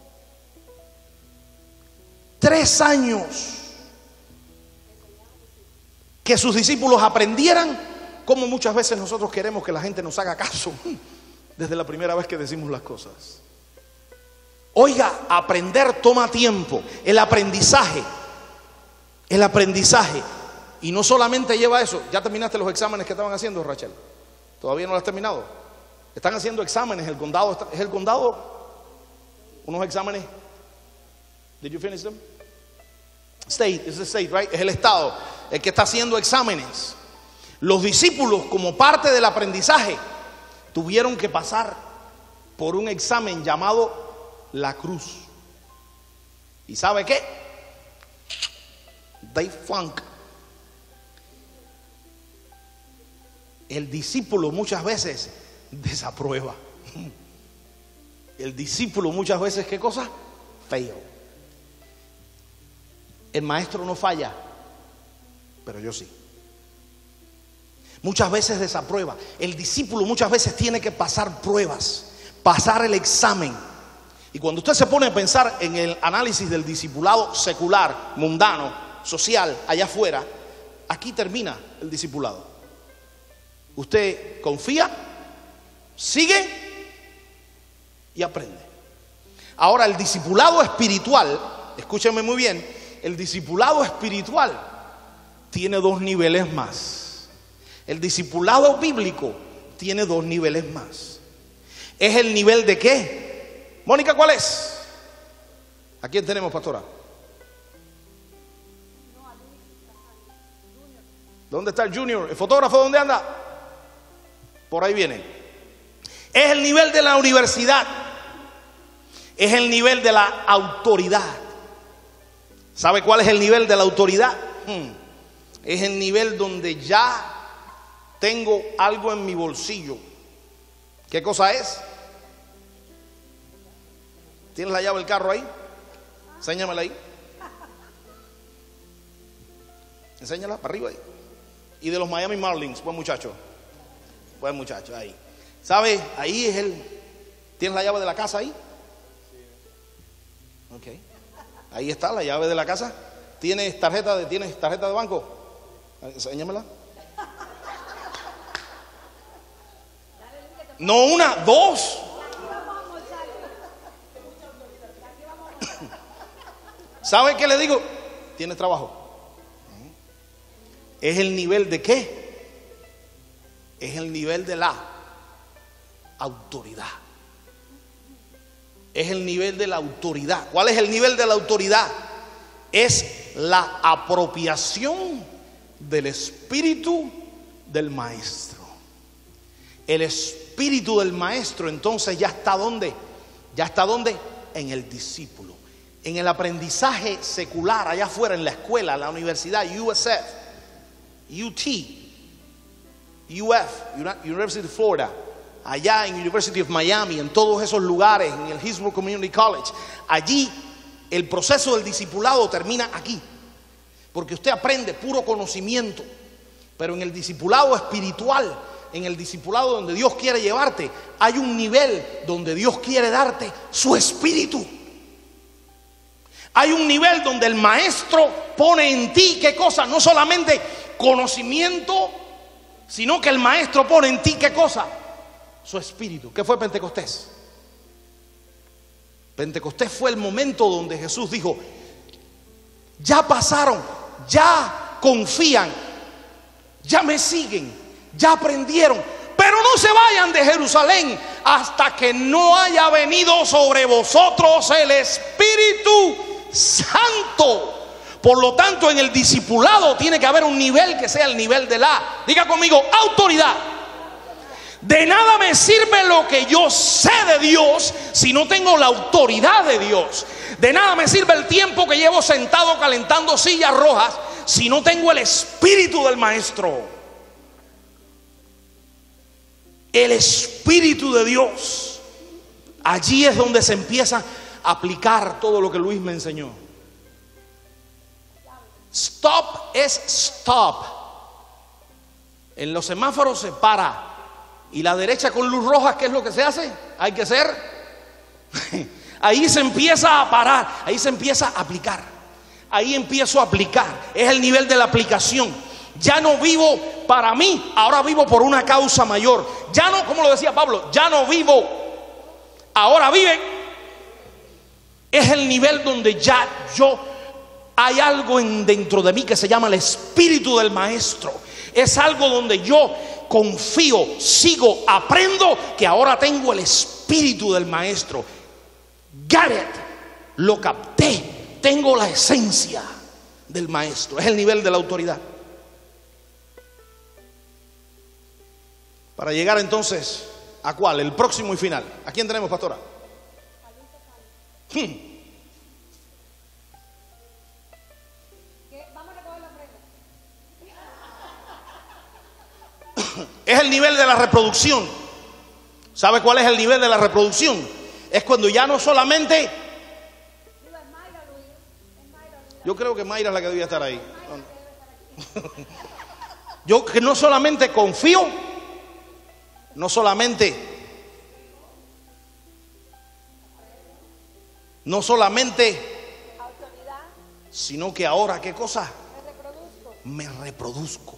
3 años que sus discípulos aprendieran, como muchas veces nosotros queremos que la gente nos haga caso desde la primera vez que decimos las cosas. Oiga, aprender toma tiempo. El aprendizaje. Y no solamente lleva eso. ¿Ya terminaste los exámenes que estaban haciendo, Rachel? ¿Todavía no lo has terminado? Están haciendo exámenes. El condado, ¿es el condado? Unos exámenes. Did you finish them? State, it's the state, right? Es el estado el que está haciendo exámenes. Los discípulos, como parte del aprendizaje, tuvieron que pasar por un examen llamado la cruz. ¿Y sabe qué? They flunk. El discípulo muchas veces desaprueba. El discípulo muchas veces, ¿qué cosa? Fail. El maestro no falla, pero yo sí. Muchas veces desaprueba. El discípulo muchas veces tiene que pasar pruebas, pasar el examen. Y cuando usted se pone a pensar en el análisis del discipulado secular, mundano, social, allá afuera, aquí termina el discipulado. Usted confía, sigue y aprende. Ahora, el discipulado espiritual, escúchenme muy bien, el discipulado espiritual tiene 2 niveles más. El discipulado bíblico tiene 2 niveles más. ¿Es el nivel de qué? Mónica, ¿cuál es? ¿A quién tenemos, pastora? ¿Dónde está el Junior? ¿El fotógrafo dónde anda? Por ahí viene. Es el nivel de la universidad. Es el nivel de la autoridad. ¿Sabe cuál es el nivel de la autoridad? Es el nivel donde ya tengo algo en mi bolsillo. ¿Qué cosa es? ¿Tienes la llave del carro ahí? Enséñamela ahí. Enséñala para arriba ahí. Y de los Miami Marlins, buen muchacho, ahí. ¿Sabe? Ahí es el... ¿Tienes la llave de la casa ahí? Ok. Ahí está la llave de la casa. ¿Tienes tarjeta de banco? Enséñamela. No una, 2. ¿Sabe qué le digo? ¿Tienes trabajo? ¿Es el nivel de qué? Es el nivel de la autoridad. Es el nivel de la autoridad. ¿Cuál es el nivel de la autoridad? Es la apropiación del espíritu del maestro. El espíritu del maestro entonces ya está ¿dónde? Ya está ¿dónde? En el discípulo. En el aprendizaje secular allá afuera, en la escuela, la universidad, USF, UT, University of Florida, allá en University of Miami, en todos esos lugares, en el Hillsborough Community College, allí el proceso del discipulado termina aquí, porque usted aprende puro conocimiento. Pero en el discipulado espiritual, en el discipulado donde Dios quiere llevarte, hay un nivel donde Dios quiere darte su espíritu. Hay un nivel donde el maestro pone en ti, ¿qué cosa? No solamente conocimiento, sino que el maestro pone en ti, ¿qué cosa? Su espíritu. ¿Qué fue Pentecostés? Pentecostés fue el momento donde Jesús dijo: ya pasaron, ya confían, ya me siguen, ya aprendieron, pero no se vayan de Jerusalén hasta que no haya venido sobre vosotros el Espíritu Santo. Por lo tanto, en el discipulado tiene que haber un nivel que sea el nivel de la, diga conmigo, autoridad. De nada me sirve lo que yo sé de Dios si no tengo la autoridad de Dios. De nada me sirve el tiempo que llevo sentado calentando sillas rojas si no tengo el espíritu del maestro. El espíritu de Dios. Allí es donde se empieza a aplicar todo lo que Luis me enseñó. Stop es stop. En los semáforos se para. Y la derecha con luz roja, ¿qué es lo que se hace? Hay que ser. Ahí se empieza a parar, ahí se empieza a aplicar. Ahí empiezo a aplicar. Es el nivel de la aplicación. Ya no vivo para mí, ahora vivo por una causa mayor. Ya no, como lo decía Pablo, ya no vivo, ahora vive. Es el nivel donde ya hay algo dentro de mí que se llama el espíritu del maestro. Es algo donde yo confío, sigo, aprendo, que ahora tengo el espíritu del maestro. Got it. Lo capté. Tengo la esencia del maestro. Es el nivel de la autoridad. Para llegar entonces, ¿a cuál? El próximo y final. ¿A quién tenemos, pastora? Es el nivel de la reproducción. ¿Sabe cuál es el nivel de la reproducción? Es cuando ya no solamente... Yo creo que Mayra es la que debía estar ahí. Yo que no solamente confío, no solamente, sino que ahora, ¿qué cosa? Me reproduzco.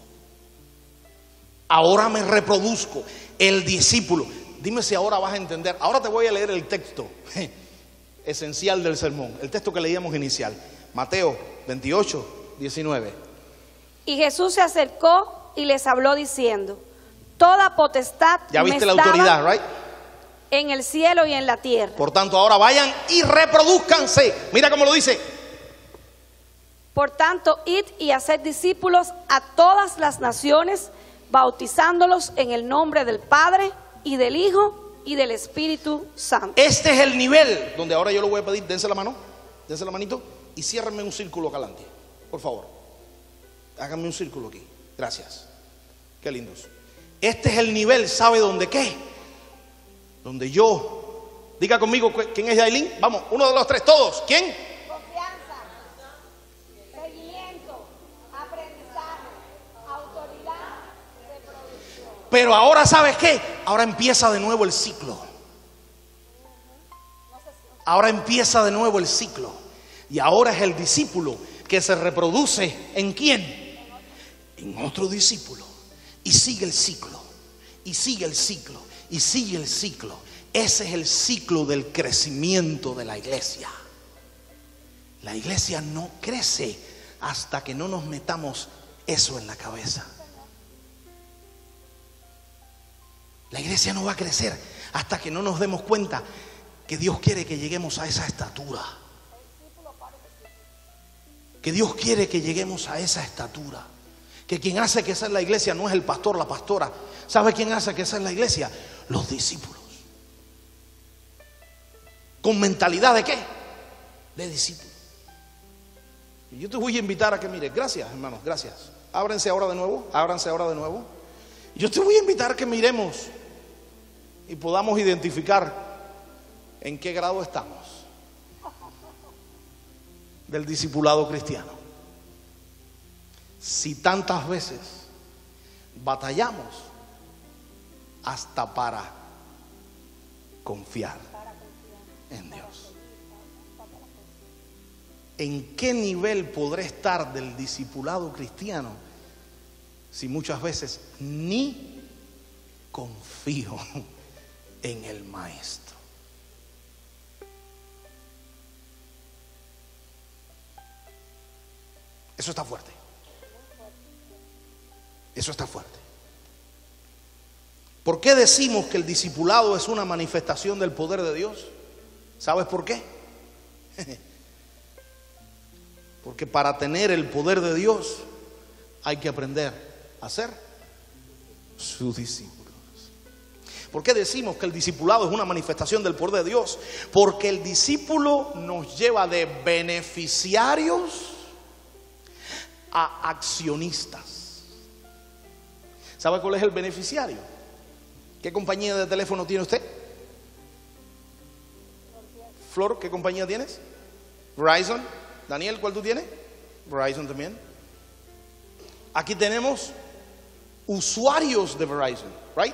Ahora me reproduzco. El discípulo. Dime si ahora vas a entender. Ahora te voy a leer el texto esencial del sermón. El texto que leíamos inicial. Mateo 28, 19. Y Jesús se acercó y les habló diciendo: toda potestad ya viste me la es dada autoridad, right? en el cielo y en la tierra. Por tanto, ahora vayan y reproduzcanse. Mira cómo lo dice. Por tanto, id y haced discípulos a todas las naciones, bautizándolos en el nombre del Padre y del Hijo y del Espíritu Santo. Este es el nivel donde ahora yo le voy a pedir, dense la mano, dense la manito y ciérrenme un círculo acá adelante, por favor. Háganme un círculo aquí, gracias. Qué lindos. Este es el nivel, ¿sabe dónde qué? Donde yo, diga conmigo, ¿quién es Yailin? Vamos, 1, 2, 3, todos. ¿Quién? Confianza, seguimiento, aprendizaje, autoridad, reproducción. Pero ahora, ¿sabes qué? Ahora empieza de nuevo el ciclo. Ahora empieza de nuevo el ciclo. Y ahora es el discípulo que se reproduce ¿en quién? En otro discípulo. Y sigue el ciclo. Y sigue el ciclo. Y sigue el ciclo. Ese es el ciclo del crecimiento de la iglesia. La iglesia no crece hasta que no nos metamos eso en la cabeza. La iglesia no va a crecer hasta que no nos demos cuenta que Dios quiere que lleguemos a esa estatura. Que Dios quiere que lleguemos a esa estatura. Que quien hace que sea la iglesia no es el pastor, la pastora. ¿Sabe quién hace que sea la iglesia? Los discípulos. ¿Con mentalidad de qué? De discípulos. Y yo te voy a invitar a que mires. Gracias, hermanos, gracias. Ábranse ahora de nuevo. Ábranse ahora de nuevo. Yo te voy a invitar a que miremos y podamos identificar en qué grado estamos del discipulado cristiano. Si tantas veces batallamos hasta para confiar en Dios. ¿En qué nivel podré estar del discipulado cristiano si muchas veces ni confío en el maestro? Eso está fuerte. Eso está fuerte. ¿Por qué decimos que el discipulado es una manifestación del poder de Dios? ¿Sabes por qué? Porque para tener el poder de Dios hay que aprender a ser sus discípulos. ¿Por qué decimos que el discipulado es una manifestación del poder de Dios? Porque el discípulo nos lleva de beneficiarios a accionistas. ¿Sabe cuál es el beneficiario? ¿Qué compañía de teléfono tiene usted? Flor, ¿qué compañía tienes? Verizon. Daniel, ¿cuál tú tienes? Verizon también. Aquí tenemos usuarios de Verizon, right?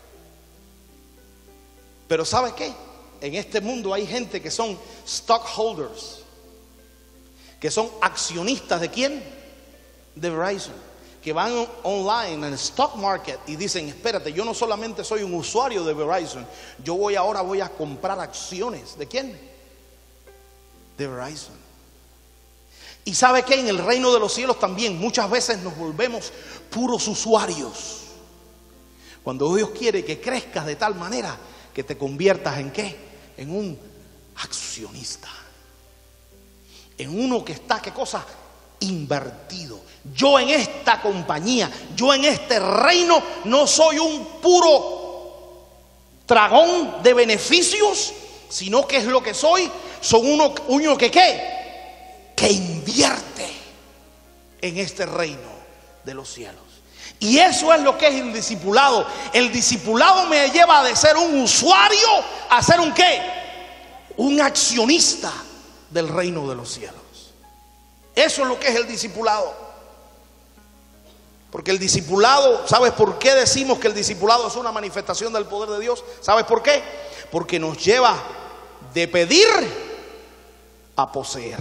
Pero ¿sabe qué? En este mundo hay gente que son stockholders, que son accionistas ¿de quién? De Verizon, que van online en el stock market y dicen, espérate, yo no solamente soy un usuario de Verizon, yo ahora voy a comprar acciones. ¿De quién? De Verizon. Y sabe que en el reino de los cielos también muchas veces nos volvemos puros usuarios, cuando Dios quiere que crezcas de tal manera que te conviertas en ¿qué? En un accionista, en uno que está, ¿qué cosa? Invertido. Yo en esta compañía, yo en este reino no soy un puro dragón de beneficios, sino que es lo que soy uno que ¿qué? Que invierte en este reino de los cielos. Y eso es lo que es el discipulado. El discipulado me lleva de ser un usuario a ser un ¿qué? Un accionista del reino de los cielos. Eso es lo que es el discipulado. Porque el discipulado, ¿sabes por qué decimos que el discipulado es una manifestación del poder de Dios? ¿Sabes por qué? Porque nos lleva de pedir a poseer.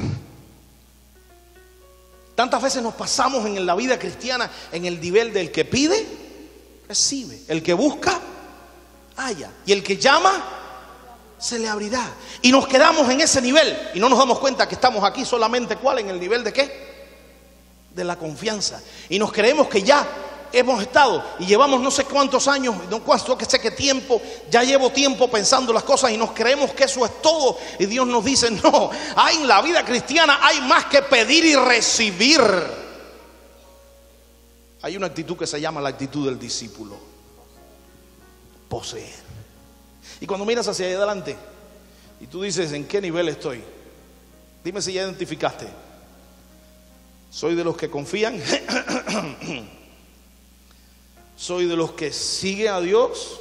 Tantas veces nos pasamos en la vida cristiana en el nivel del que pide, recibe. El que busca, halla. Y el que llama, se le abrirá. Y nos quedamos en ese nivel y no nos damos cuenta que estamos aquí solamente ¿cuál? En el nivel de ¿qué? De la confianza. Y nos creemos que ya hemos estado y llevamos no sé cuántos años, no sé qué tiempo, ya llevo tiempo pensando las cosas y nos creemos que eso es todo. Y Dios nos dice, no, en la vida cristiana hay más que pedir y recibir. Hay una actitud que se llama la actitud del discípulo. Poseer. Y cuando miras hacia adelante y tú dices, ¿en qué nivel estoy? Dime si ya identificaste. Soy de los que confían. Soy de los que siguen a Dios.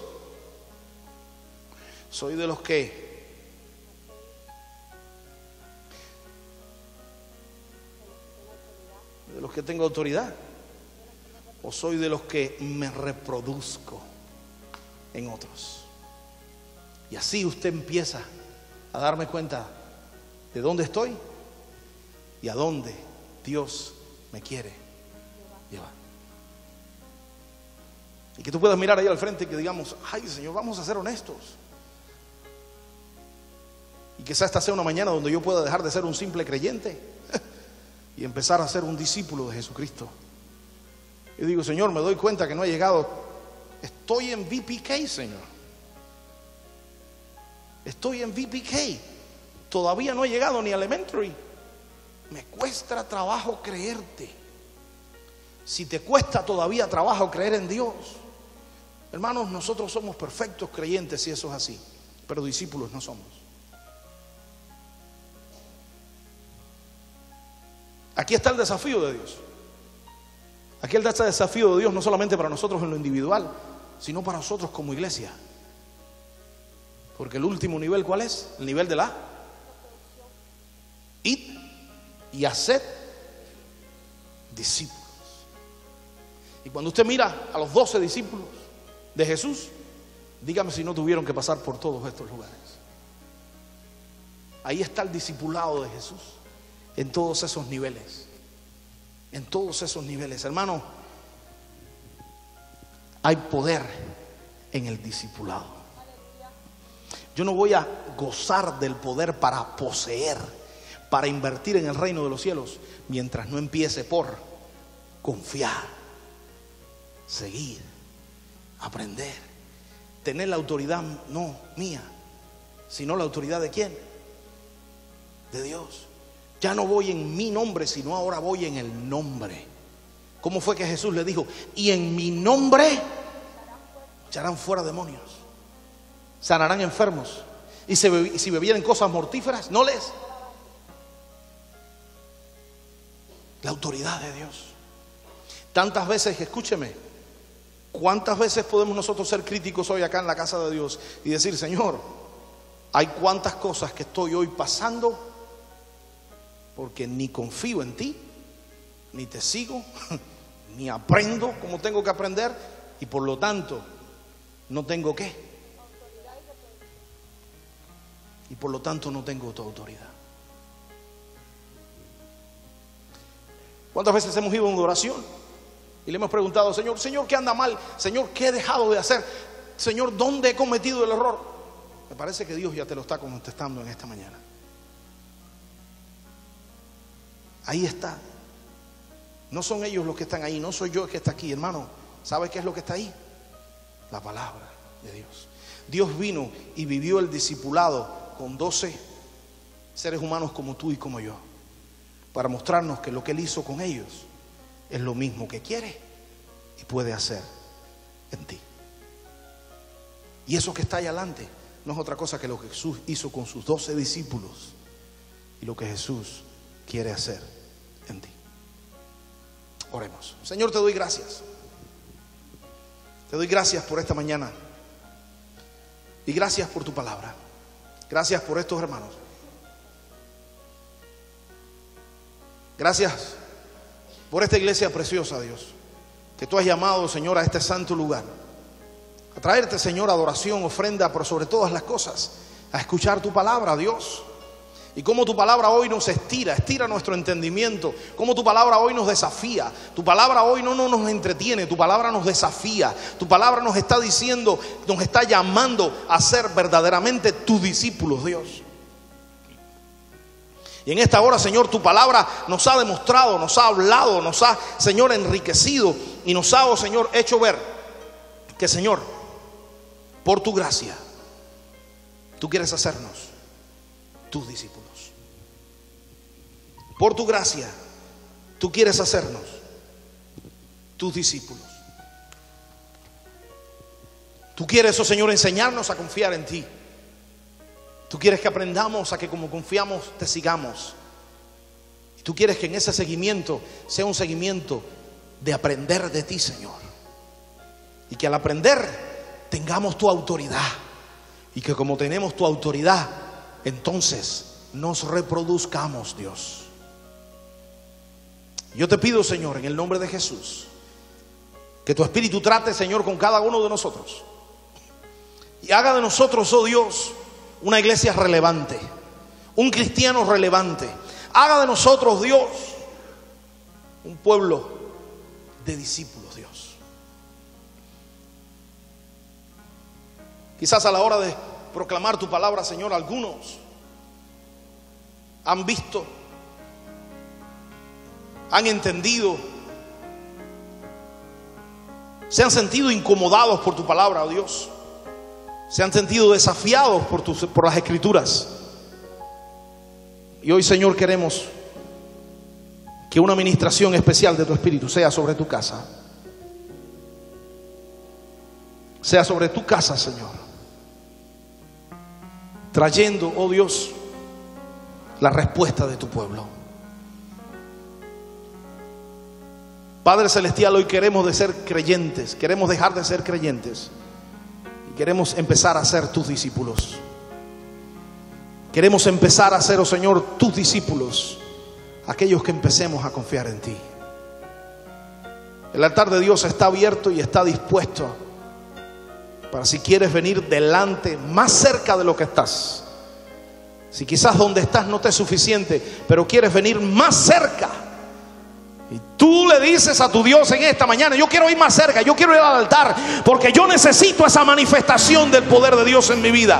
Soy de los que tengo autoridad. O soy de los que me reproduzco en otros. Y así usted empieza a darme cuenta de dónde estoy y a dónde Dios me quiere llevar. Y que tú puedas mirar ahí al frente y que digamos, ay Señor, vamos a ser honestos. Y quizás esta sea una mañana donde yo pueda dejar de ser un simple creyente y empezar a ser un discípulo de Jesucristo. Y digo, Señor, me doy cuenta que no he llegado. Estoy en VPK, Señor. Estoy en VPK. Todavía no he llegado ni a elementary. Me cuesta trabajo creerte. Si te cuesta todavía trabajo creer en Dios, hermanos, nosotros somos perfectos creyentes si eso es así, pero discípulos no somos. Aquí está el desafío de Dios. Aquí está el desafío de Dios no solamente para nosotros en lo individual, sino para nosotros como iglesia. Porque el último nivel, ¿cuál es? El nivel de la id y haced discípulos. Y cuando usted mira a los 12 discípulos de Jesús, dígame si no tuvieron que pasar por todos estos lugares. Ahí está el discipulado de Jesús, en todos esos niveles. En todos esos niveles, hermano, hay poder en el discipulado. Yo no voy a gozar del poder para poseer, para invertir en el reino de los cielos, mientras no empiece por confiar, seguir, aprender, tener la autoridad no mía, sino la autoridad de quién, de Dios. Ya no voy en mi nombre, sino ahora voy en el nombre. ¿Cómo fue que Jesús le dijo? Y en mi nombre echarán fuera demonios. sanarán enfermos. Y si bebieren cosas mortíferas, no les. La autoridad de Dios. Tantas veces, escúcheme, ¿cuántas veces podemos nosotros ser críticos hoy acá en la casa de Dios y decir, Señor, hay cuántas cosas que estoy hoy pasando porque ni confío en ti, ni te sigo, ni aprendo como tengo que aprender, y por lo tanto no tengo qué? Y por lo tanto no tengo tu autoridad. ¿Cuántas veces hemos ido a una oración y le hemos preguntado, Señor, ¿qué anda mal? Señor, ¿qué he dejado de hacer? Señor, ¿dónde he cometido el error? Me parece que Dios ya te lo está contestando en esta mañana. Ahí está. No son ellos los que están ahí, no soy yo el que está aquí, hermano. ¿Sabe qué es lo que está ahí? La palabra de Dios. Dios vino y vivió el discipulado con 12 seres humanos como tú y como yo, para mostrarnos que lo que Él hizo con ellos es lo mismo que quiere y puede hacer en ti. Y eso que está ahí adelante no es otra cosa que lo que Jesús hizo con sus 12 discípulos y lo que Jesús quiere hacer en ti. Oremos. Señor, te doy gracias. Te doy gracias por esta mañana. Y gracias por tu palabra. Gracias por estos hermanos. Gracias por esta iglesia preciosa, Dios, que tú has llamado, Señor, a este santo lugar, a traerte, Señor, adoración, ofrenda, pero sobre todas las cosas, a escuchar tu palabra, Dios. Y cómo tu palabra hoy nos estira nuestro entendimiento, cómo tu palabra hoy nos desafía. Tu palabra hoy no nos entretiene, tu palabra nos desafía. Tu palabra nos está diciendo, nos está llamando a ser verdaderamente tus discípulos, Dios. Y en esta hora, Señor, tu palabra nos ha demostrado, nos ha hablado, nos ha, Señor, enriquecido y nos ha, oh Señor, hecho ver que, Señor, por tu gracia, tú quieres hacernos tus discípulos. Por tu gracia, tú quieres hacernos tus discípulos. Tú quieres, oh Señor, enseñarnos a confiar en ti. Tú quieres que aprendamos a que como confiamos te sigamos. Y tú quieres que en ese seguimiento sea un seguimiento de aprender de ti, Señor. Y que al aprender tengamos tu autoridad. Y que como tenemos tu autoridad, entonces nos reproduzcamos, Dios. Yo te pido, Señor, en el nombre de Jesús, que tu Espíritu trate, Señor, con cada uno de nosotros. Y haga de nosotros, oh Dios, una iglesia relevante, un cristiano relevante. Haga de nosotros, Dios, un pueblo de discípulos, Dios. Quizás a la hora de proclamar tu palabra, Señor, algunos han visto, han entendido, se han sentido incomodados por tu palabra, oh Dios. Se han sentido desafiados por las Escrituras. Y hoy, Señor, queremos que una ministración especial de tu Espíritu sea sobre tu casa. Sea sobre tu casa, Señor. Trayendo, oh Dios, la respuesta de tu pueblo. Padre Celestial, hoy queremos de ser creyentes. Queremos dejar de ser creyentes. Queremos empezar a ser tus discípulos. Queremos empezar a ser, oh Señor, tus discípulos, aquellos que empecemos a confiar en ti. El altar de Dios está abierto y está dispuesto para si quieres venir delante, más cerca de lo que estás. Si quizás donde estás no te es suficiente, pero quieres venir más cerca. Y tú le dices a tu Dios en esta mañana: yo quiero ir más cerca, yo quiero ir al altar, porque yo necesito esa manifestación del poder de Dios en mi vida.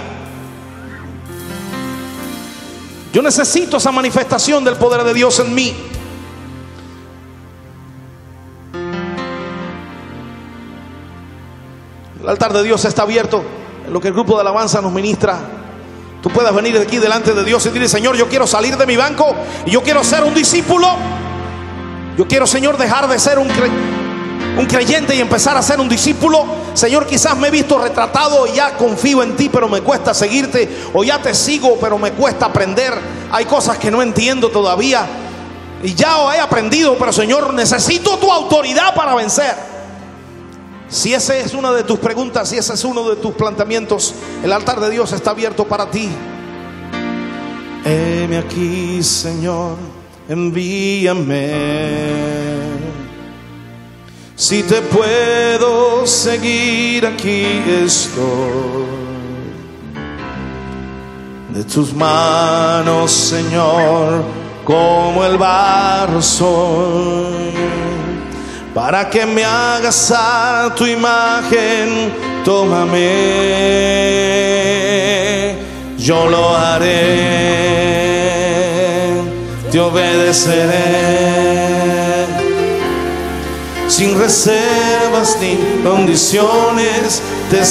Yo necesito esa manifestación del poder de Dios en mí. El altar de Dios está abierto. En lo que el grupo de alabanza nos ministra, tú puedes venir aquí delante de Dios y decirle: Señor, yo quiero salir de mi banco y yo quiero ser un discípulo. Yo quiero, Señor, dejar de ser un creyente y empezar a ser un discípulo. Señor, quizás me he visto retratado y ya confío en ti, pero me cuesta seguirte. O ya te sigo, pero me cuesta aprender. Hay cosas que no entiendo todavía y ya he aprendido, pero Señor, necesito tu autoridad para vencer. Si esa es una de tus preguntas, si ese es uno de tus planteamientos, el altar de Dios está abierto para ti. Heme aquí, Señor, envíame. Si te puedo seguir, aquí estoy. De tus manos, Señor, como el barro soy, para que me hagas a tu imagen. Tómame, yo lo haré, te obedeceré. Sin reservas ni condiciones te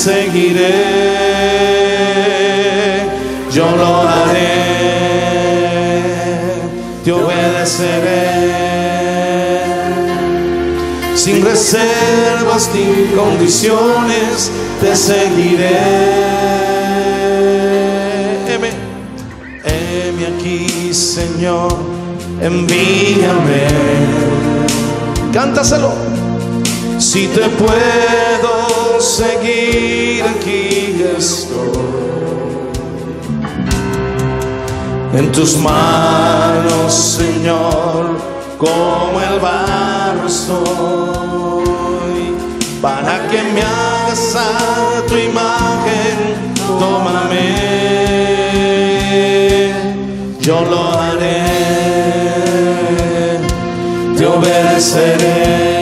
seguiré. Yo lo haré, te obedeceré. Sin reservas ni condiciones te seguiré. Heme aquí, Señor, envíame. Cántaselo. Si te puedo seguir, aquí estoy. En tus manos, Señor, como el barro soy, para que me hagas a tu imagen. Tómame, yo lo haré, te obedeceré.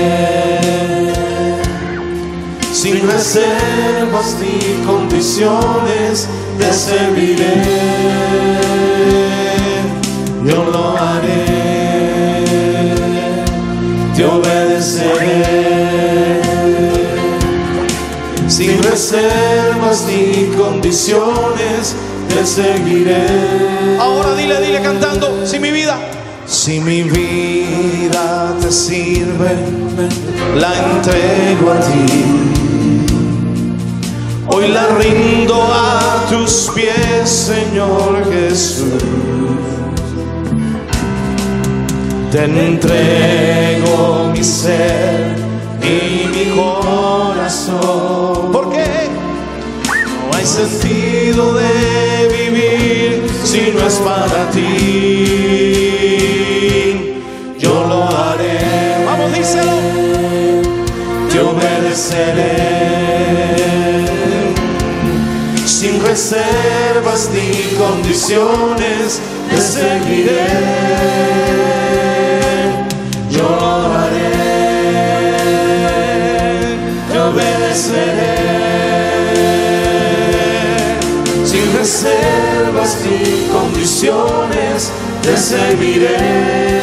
Sin reservas ni condiciones te serviré. Yo lo haré, te obedeceré. Sin reservas ni condiciones te seguiré. Ahora dile cantando. Si mi vida te sirve, la entrego a ti. Hoy la rindo a tus pies, Señor Jesús. Te entrego mi ser y mi corazón. ¿Por qué? No hay sentido de vivir si no es para ti. Yo lo haré. Vamos, díselo. Te obedeceré. Sin reservas ni condiciones te seguiré. Yo lo haré, te obedeceré. Sin reservas ni condiciones te seguiré.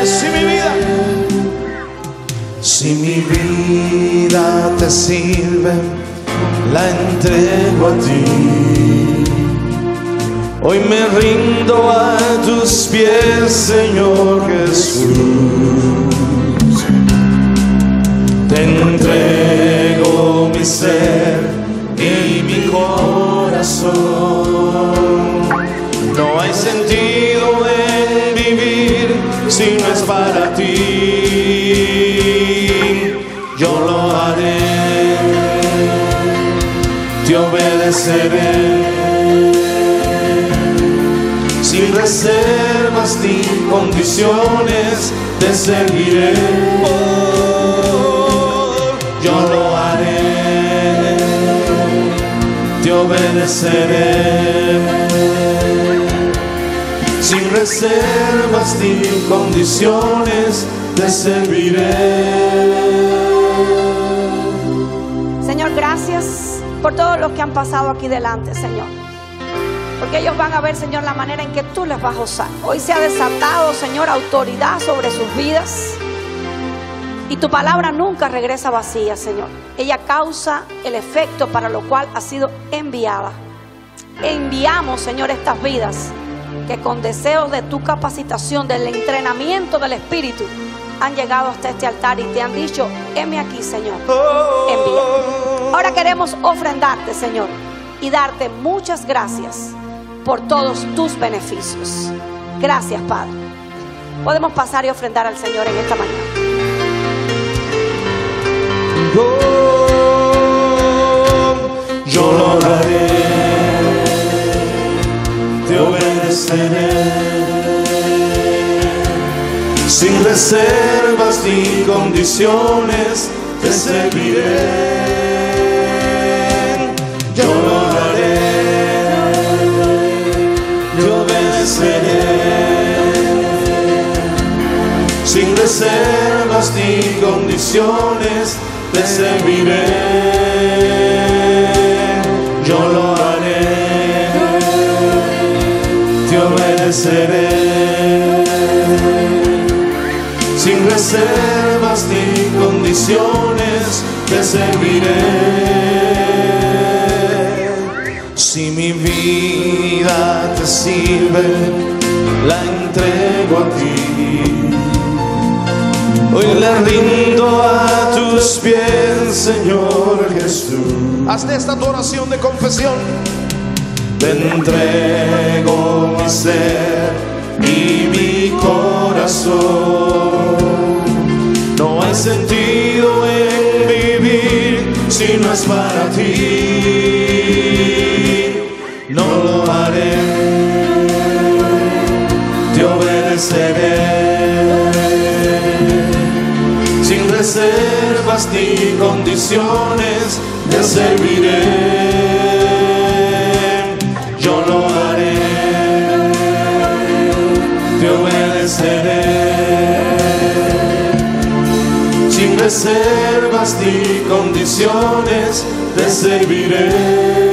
Si mi vida te sirve, la entrego a ti. Hoy me rindo a tus pies, Señor Jesús. Te entrego mi ser y mi corazón. No hay sentido en vivir si no es para ti. Yo lo haré, te obedeceré. Sin reservas ni condiciones te seguiré. Yo lo haré, te obedeceré. Sin reservas ni condiciones te serviré. Señor, gracias por todos los que han pasado aquí delante, Señor. Porque ellos van a ver, Señor, la manera en que tú les vas a usar. Hoy se ha desatado, Señor, autoridad sobre sus vidas. Y tu palabra nunca regresa vacía, Señor. Ella causa el efecto para lo cual ha sido enviada. Enviamos, Señor, estas vidas que con deseos de tu capacitación, del entrenamiento del Espíritu, han llegado hasta este altar y te han dicho: heme aquí, Señor, envía. Ahora queremos ofrendarte, Señor, y darte muchas gracias por todos tus beneficios. Gracias, Padre. Podemos pasar y ofrendar al Señor en esta mañana. Yo lo haré, te obedeceré, sin reservas ni condiciones te seguiré. Yo lo haré, te obedeceré, sin reservas ni condiciones te serviré. Yo lo haré, te obedeceré, sin reservas ni condiciones te serviré. Si mi vida te sirve, la entrego a ti. Hoy le rindo a tus pies, Señor Jesús. Haz de esta tu oración de confesión. Te entrego mi ser y mi corazón. No hay sentido en vivir si no es para ti. No lo haré, te obedeceré, sin reservas ni condiciones te serviré. Yo lo haré, te obedeceré, sin reservas ni condiciones te serviré.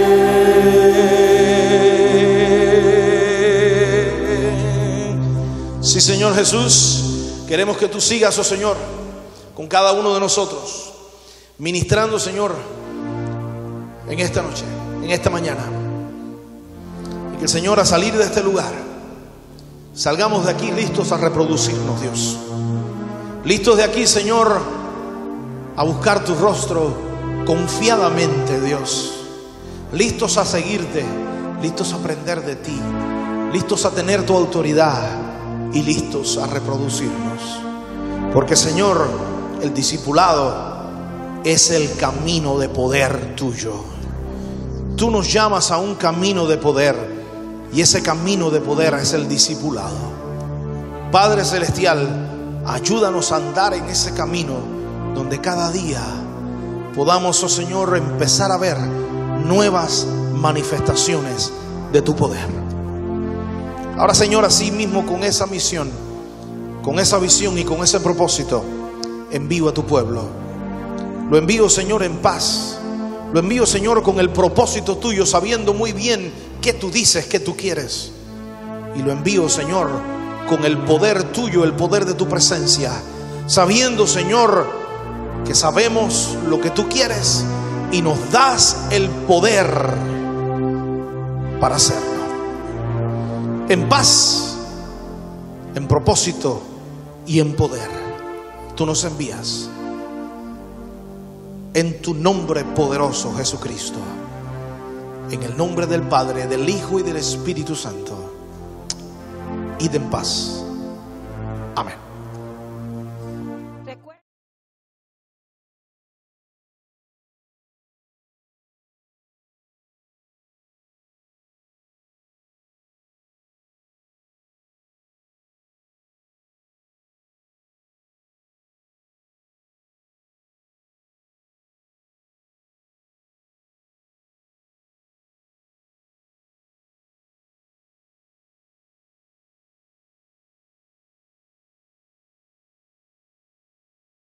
Sí, Señor Jesús, queremos que tú sigas, oh Señor, con cada uno de nosotros, ministrando, Señor, en esta noche, en esta mañana. Y que el Señor, a salir de este lugar, salgamos de aquí listos a reproducirnos, Dios. Listos de aquí, Señor, a buscar tu rostro confiadamente, Dios. Listos a seguirte, listos a aprender de ti, listos a tener tu autoridad y listos a reproducirnos. Porque, Señor, el discipulado es el camino de poder tuyo. Tú nos llamas a un camino de poder, y ese camino de poder es el discipulado. Padre Celestial, ayúdanos a andar en ese camino donde cada día podamos, oh Señor, empezar a ver nuevas manifestaciones de tu poder. Ahora, Señor, así mismo, con esa misión, con esa visión y con ese propósito, envío a tu pueblo. Lo envío, Señor, en paz. Lo envío, Señor, con el propósito tuyo, sabiendo muy bien qué tú dices, qué tú quieres. Y lo envío, Señor, con el poder tuyo, el poder de tu presencia, sabiendo, Señor, que sabemos lo que tú quieres y nos das el poder para hacerlo. En paz, en propósito y en poder, tú nos envías. En tu nombre poderoso, Jesucristo. En el nombre del Padre, del Hijo y del Espíritu Santo. Id en paz. Amén.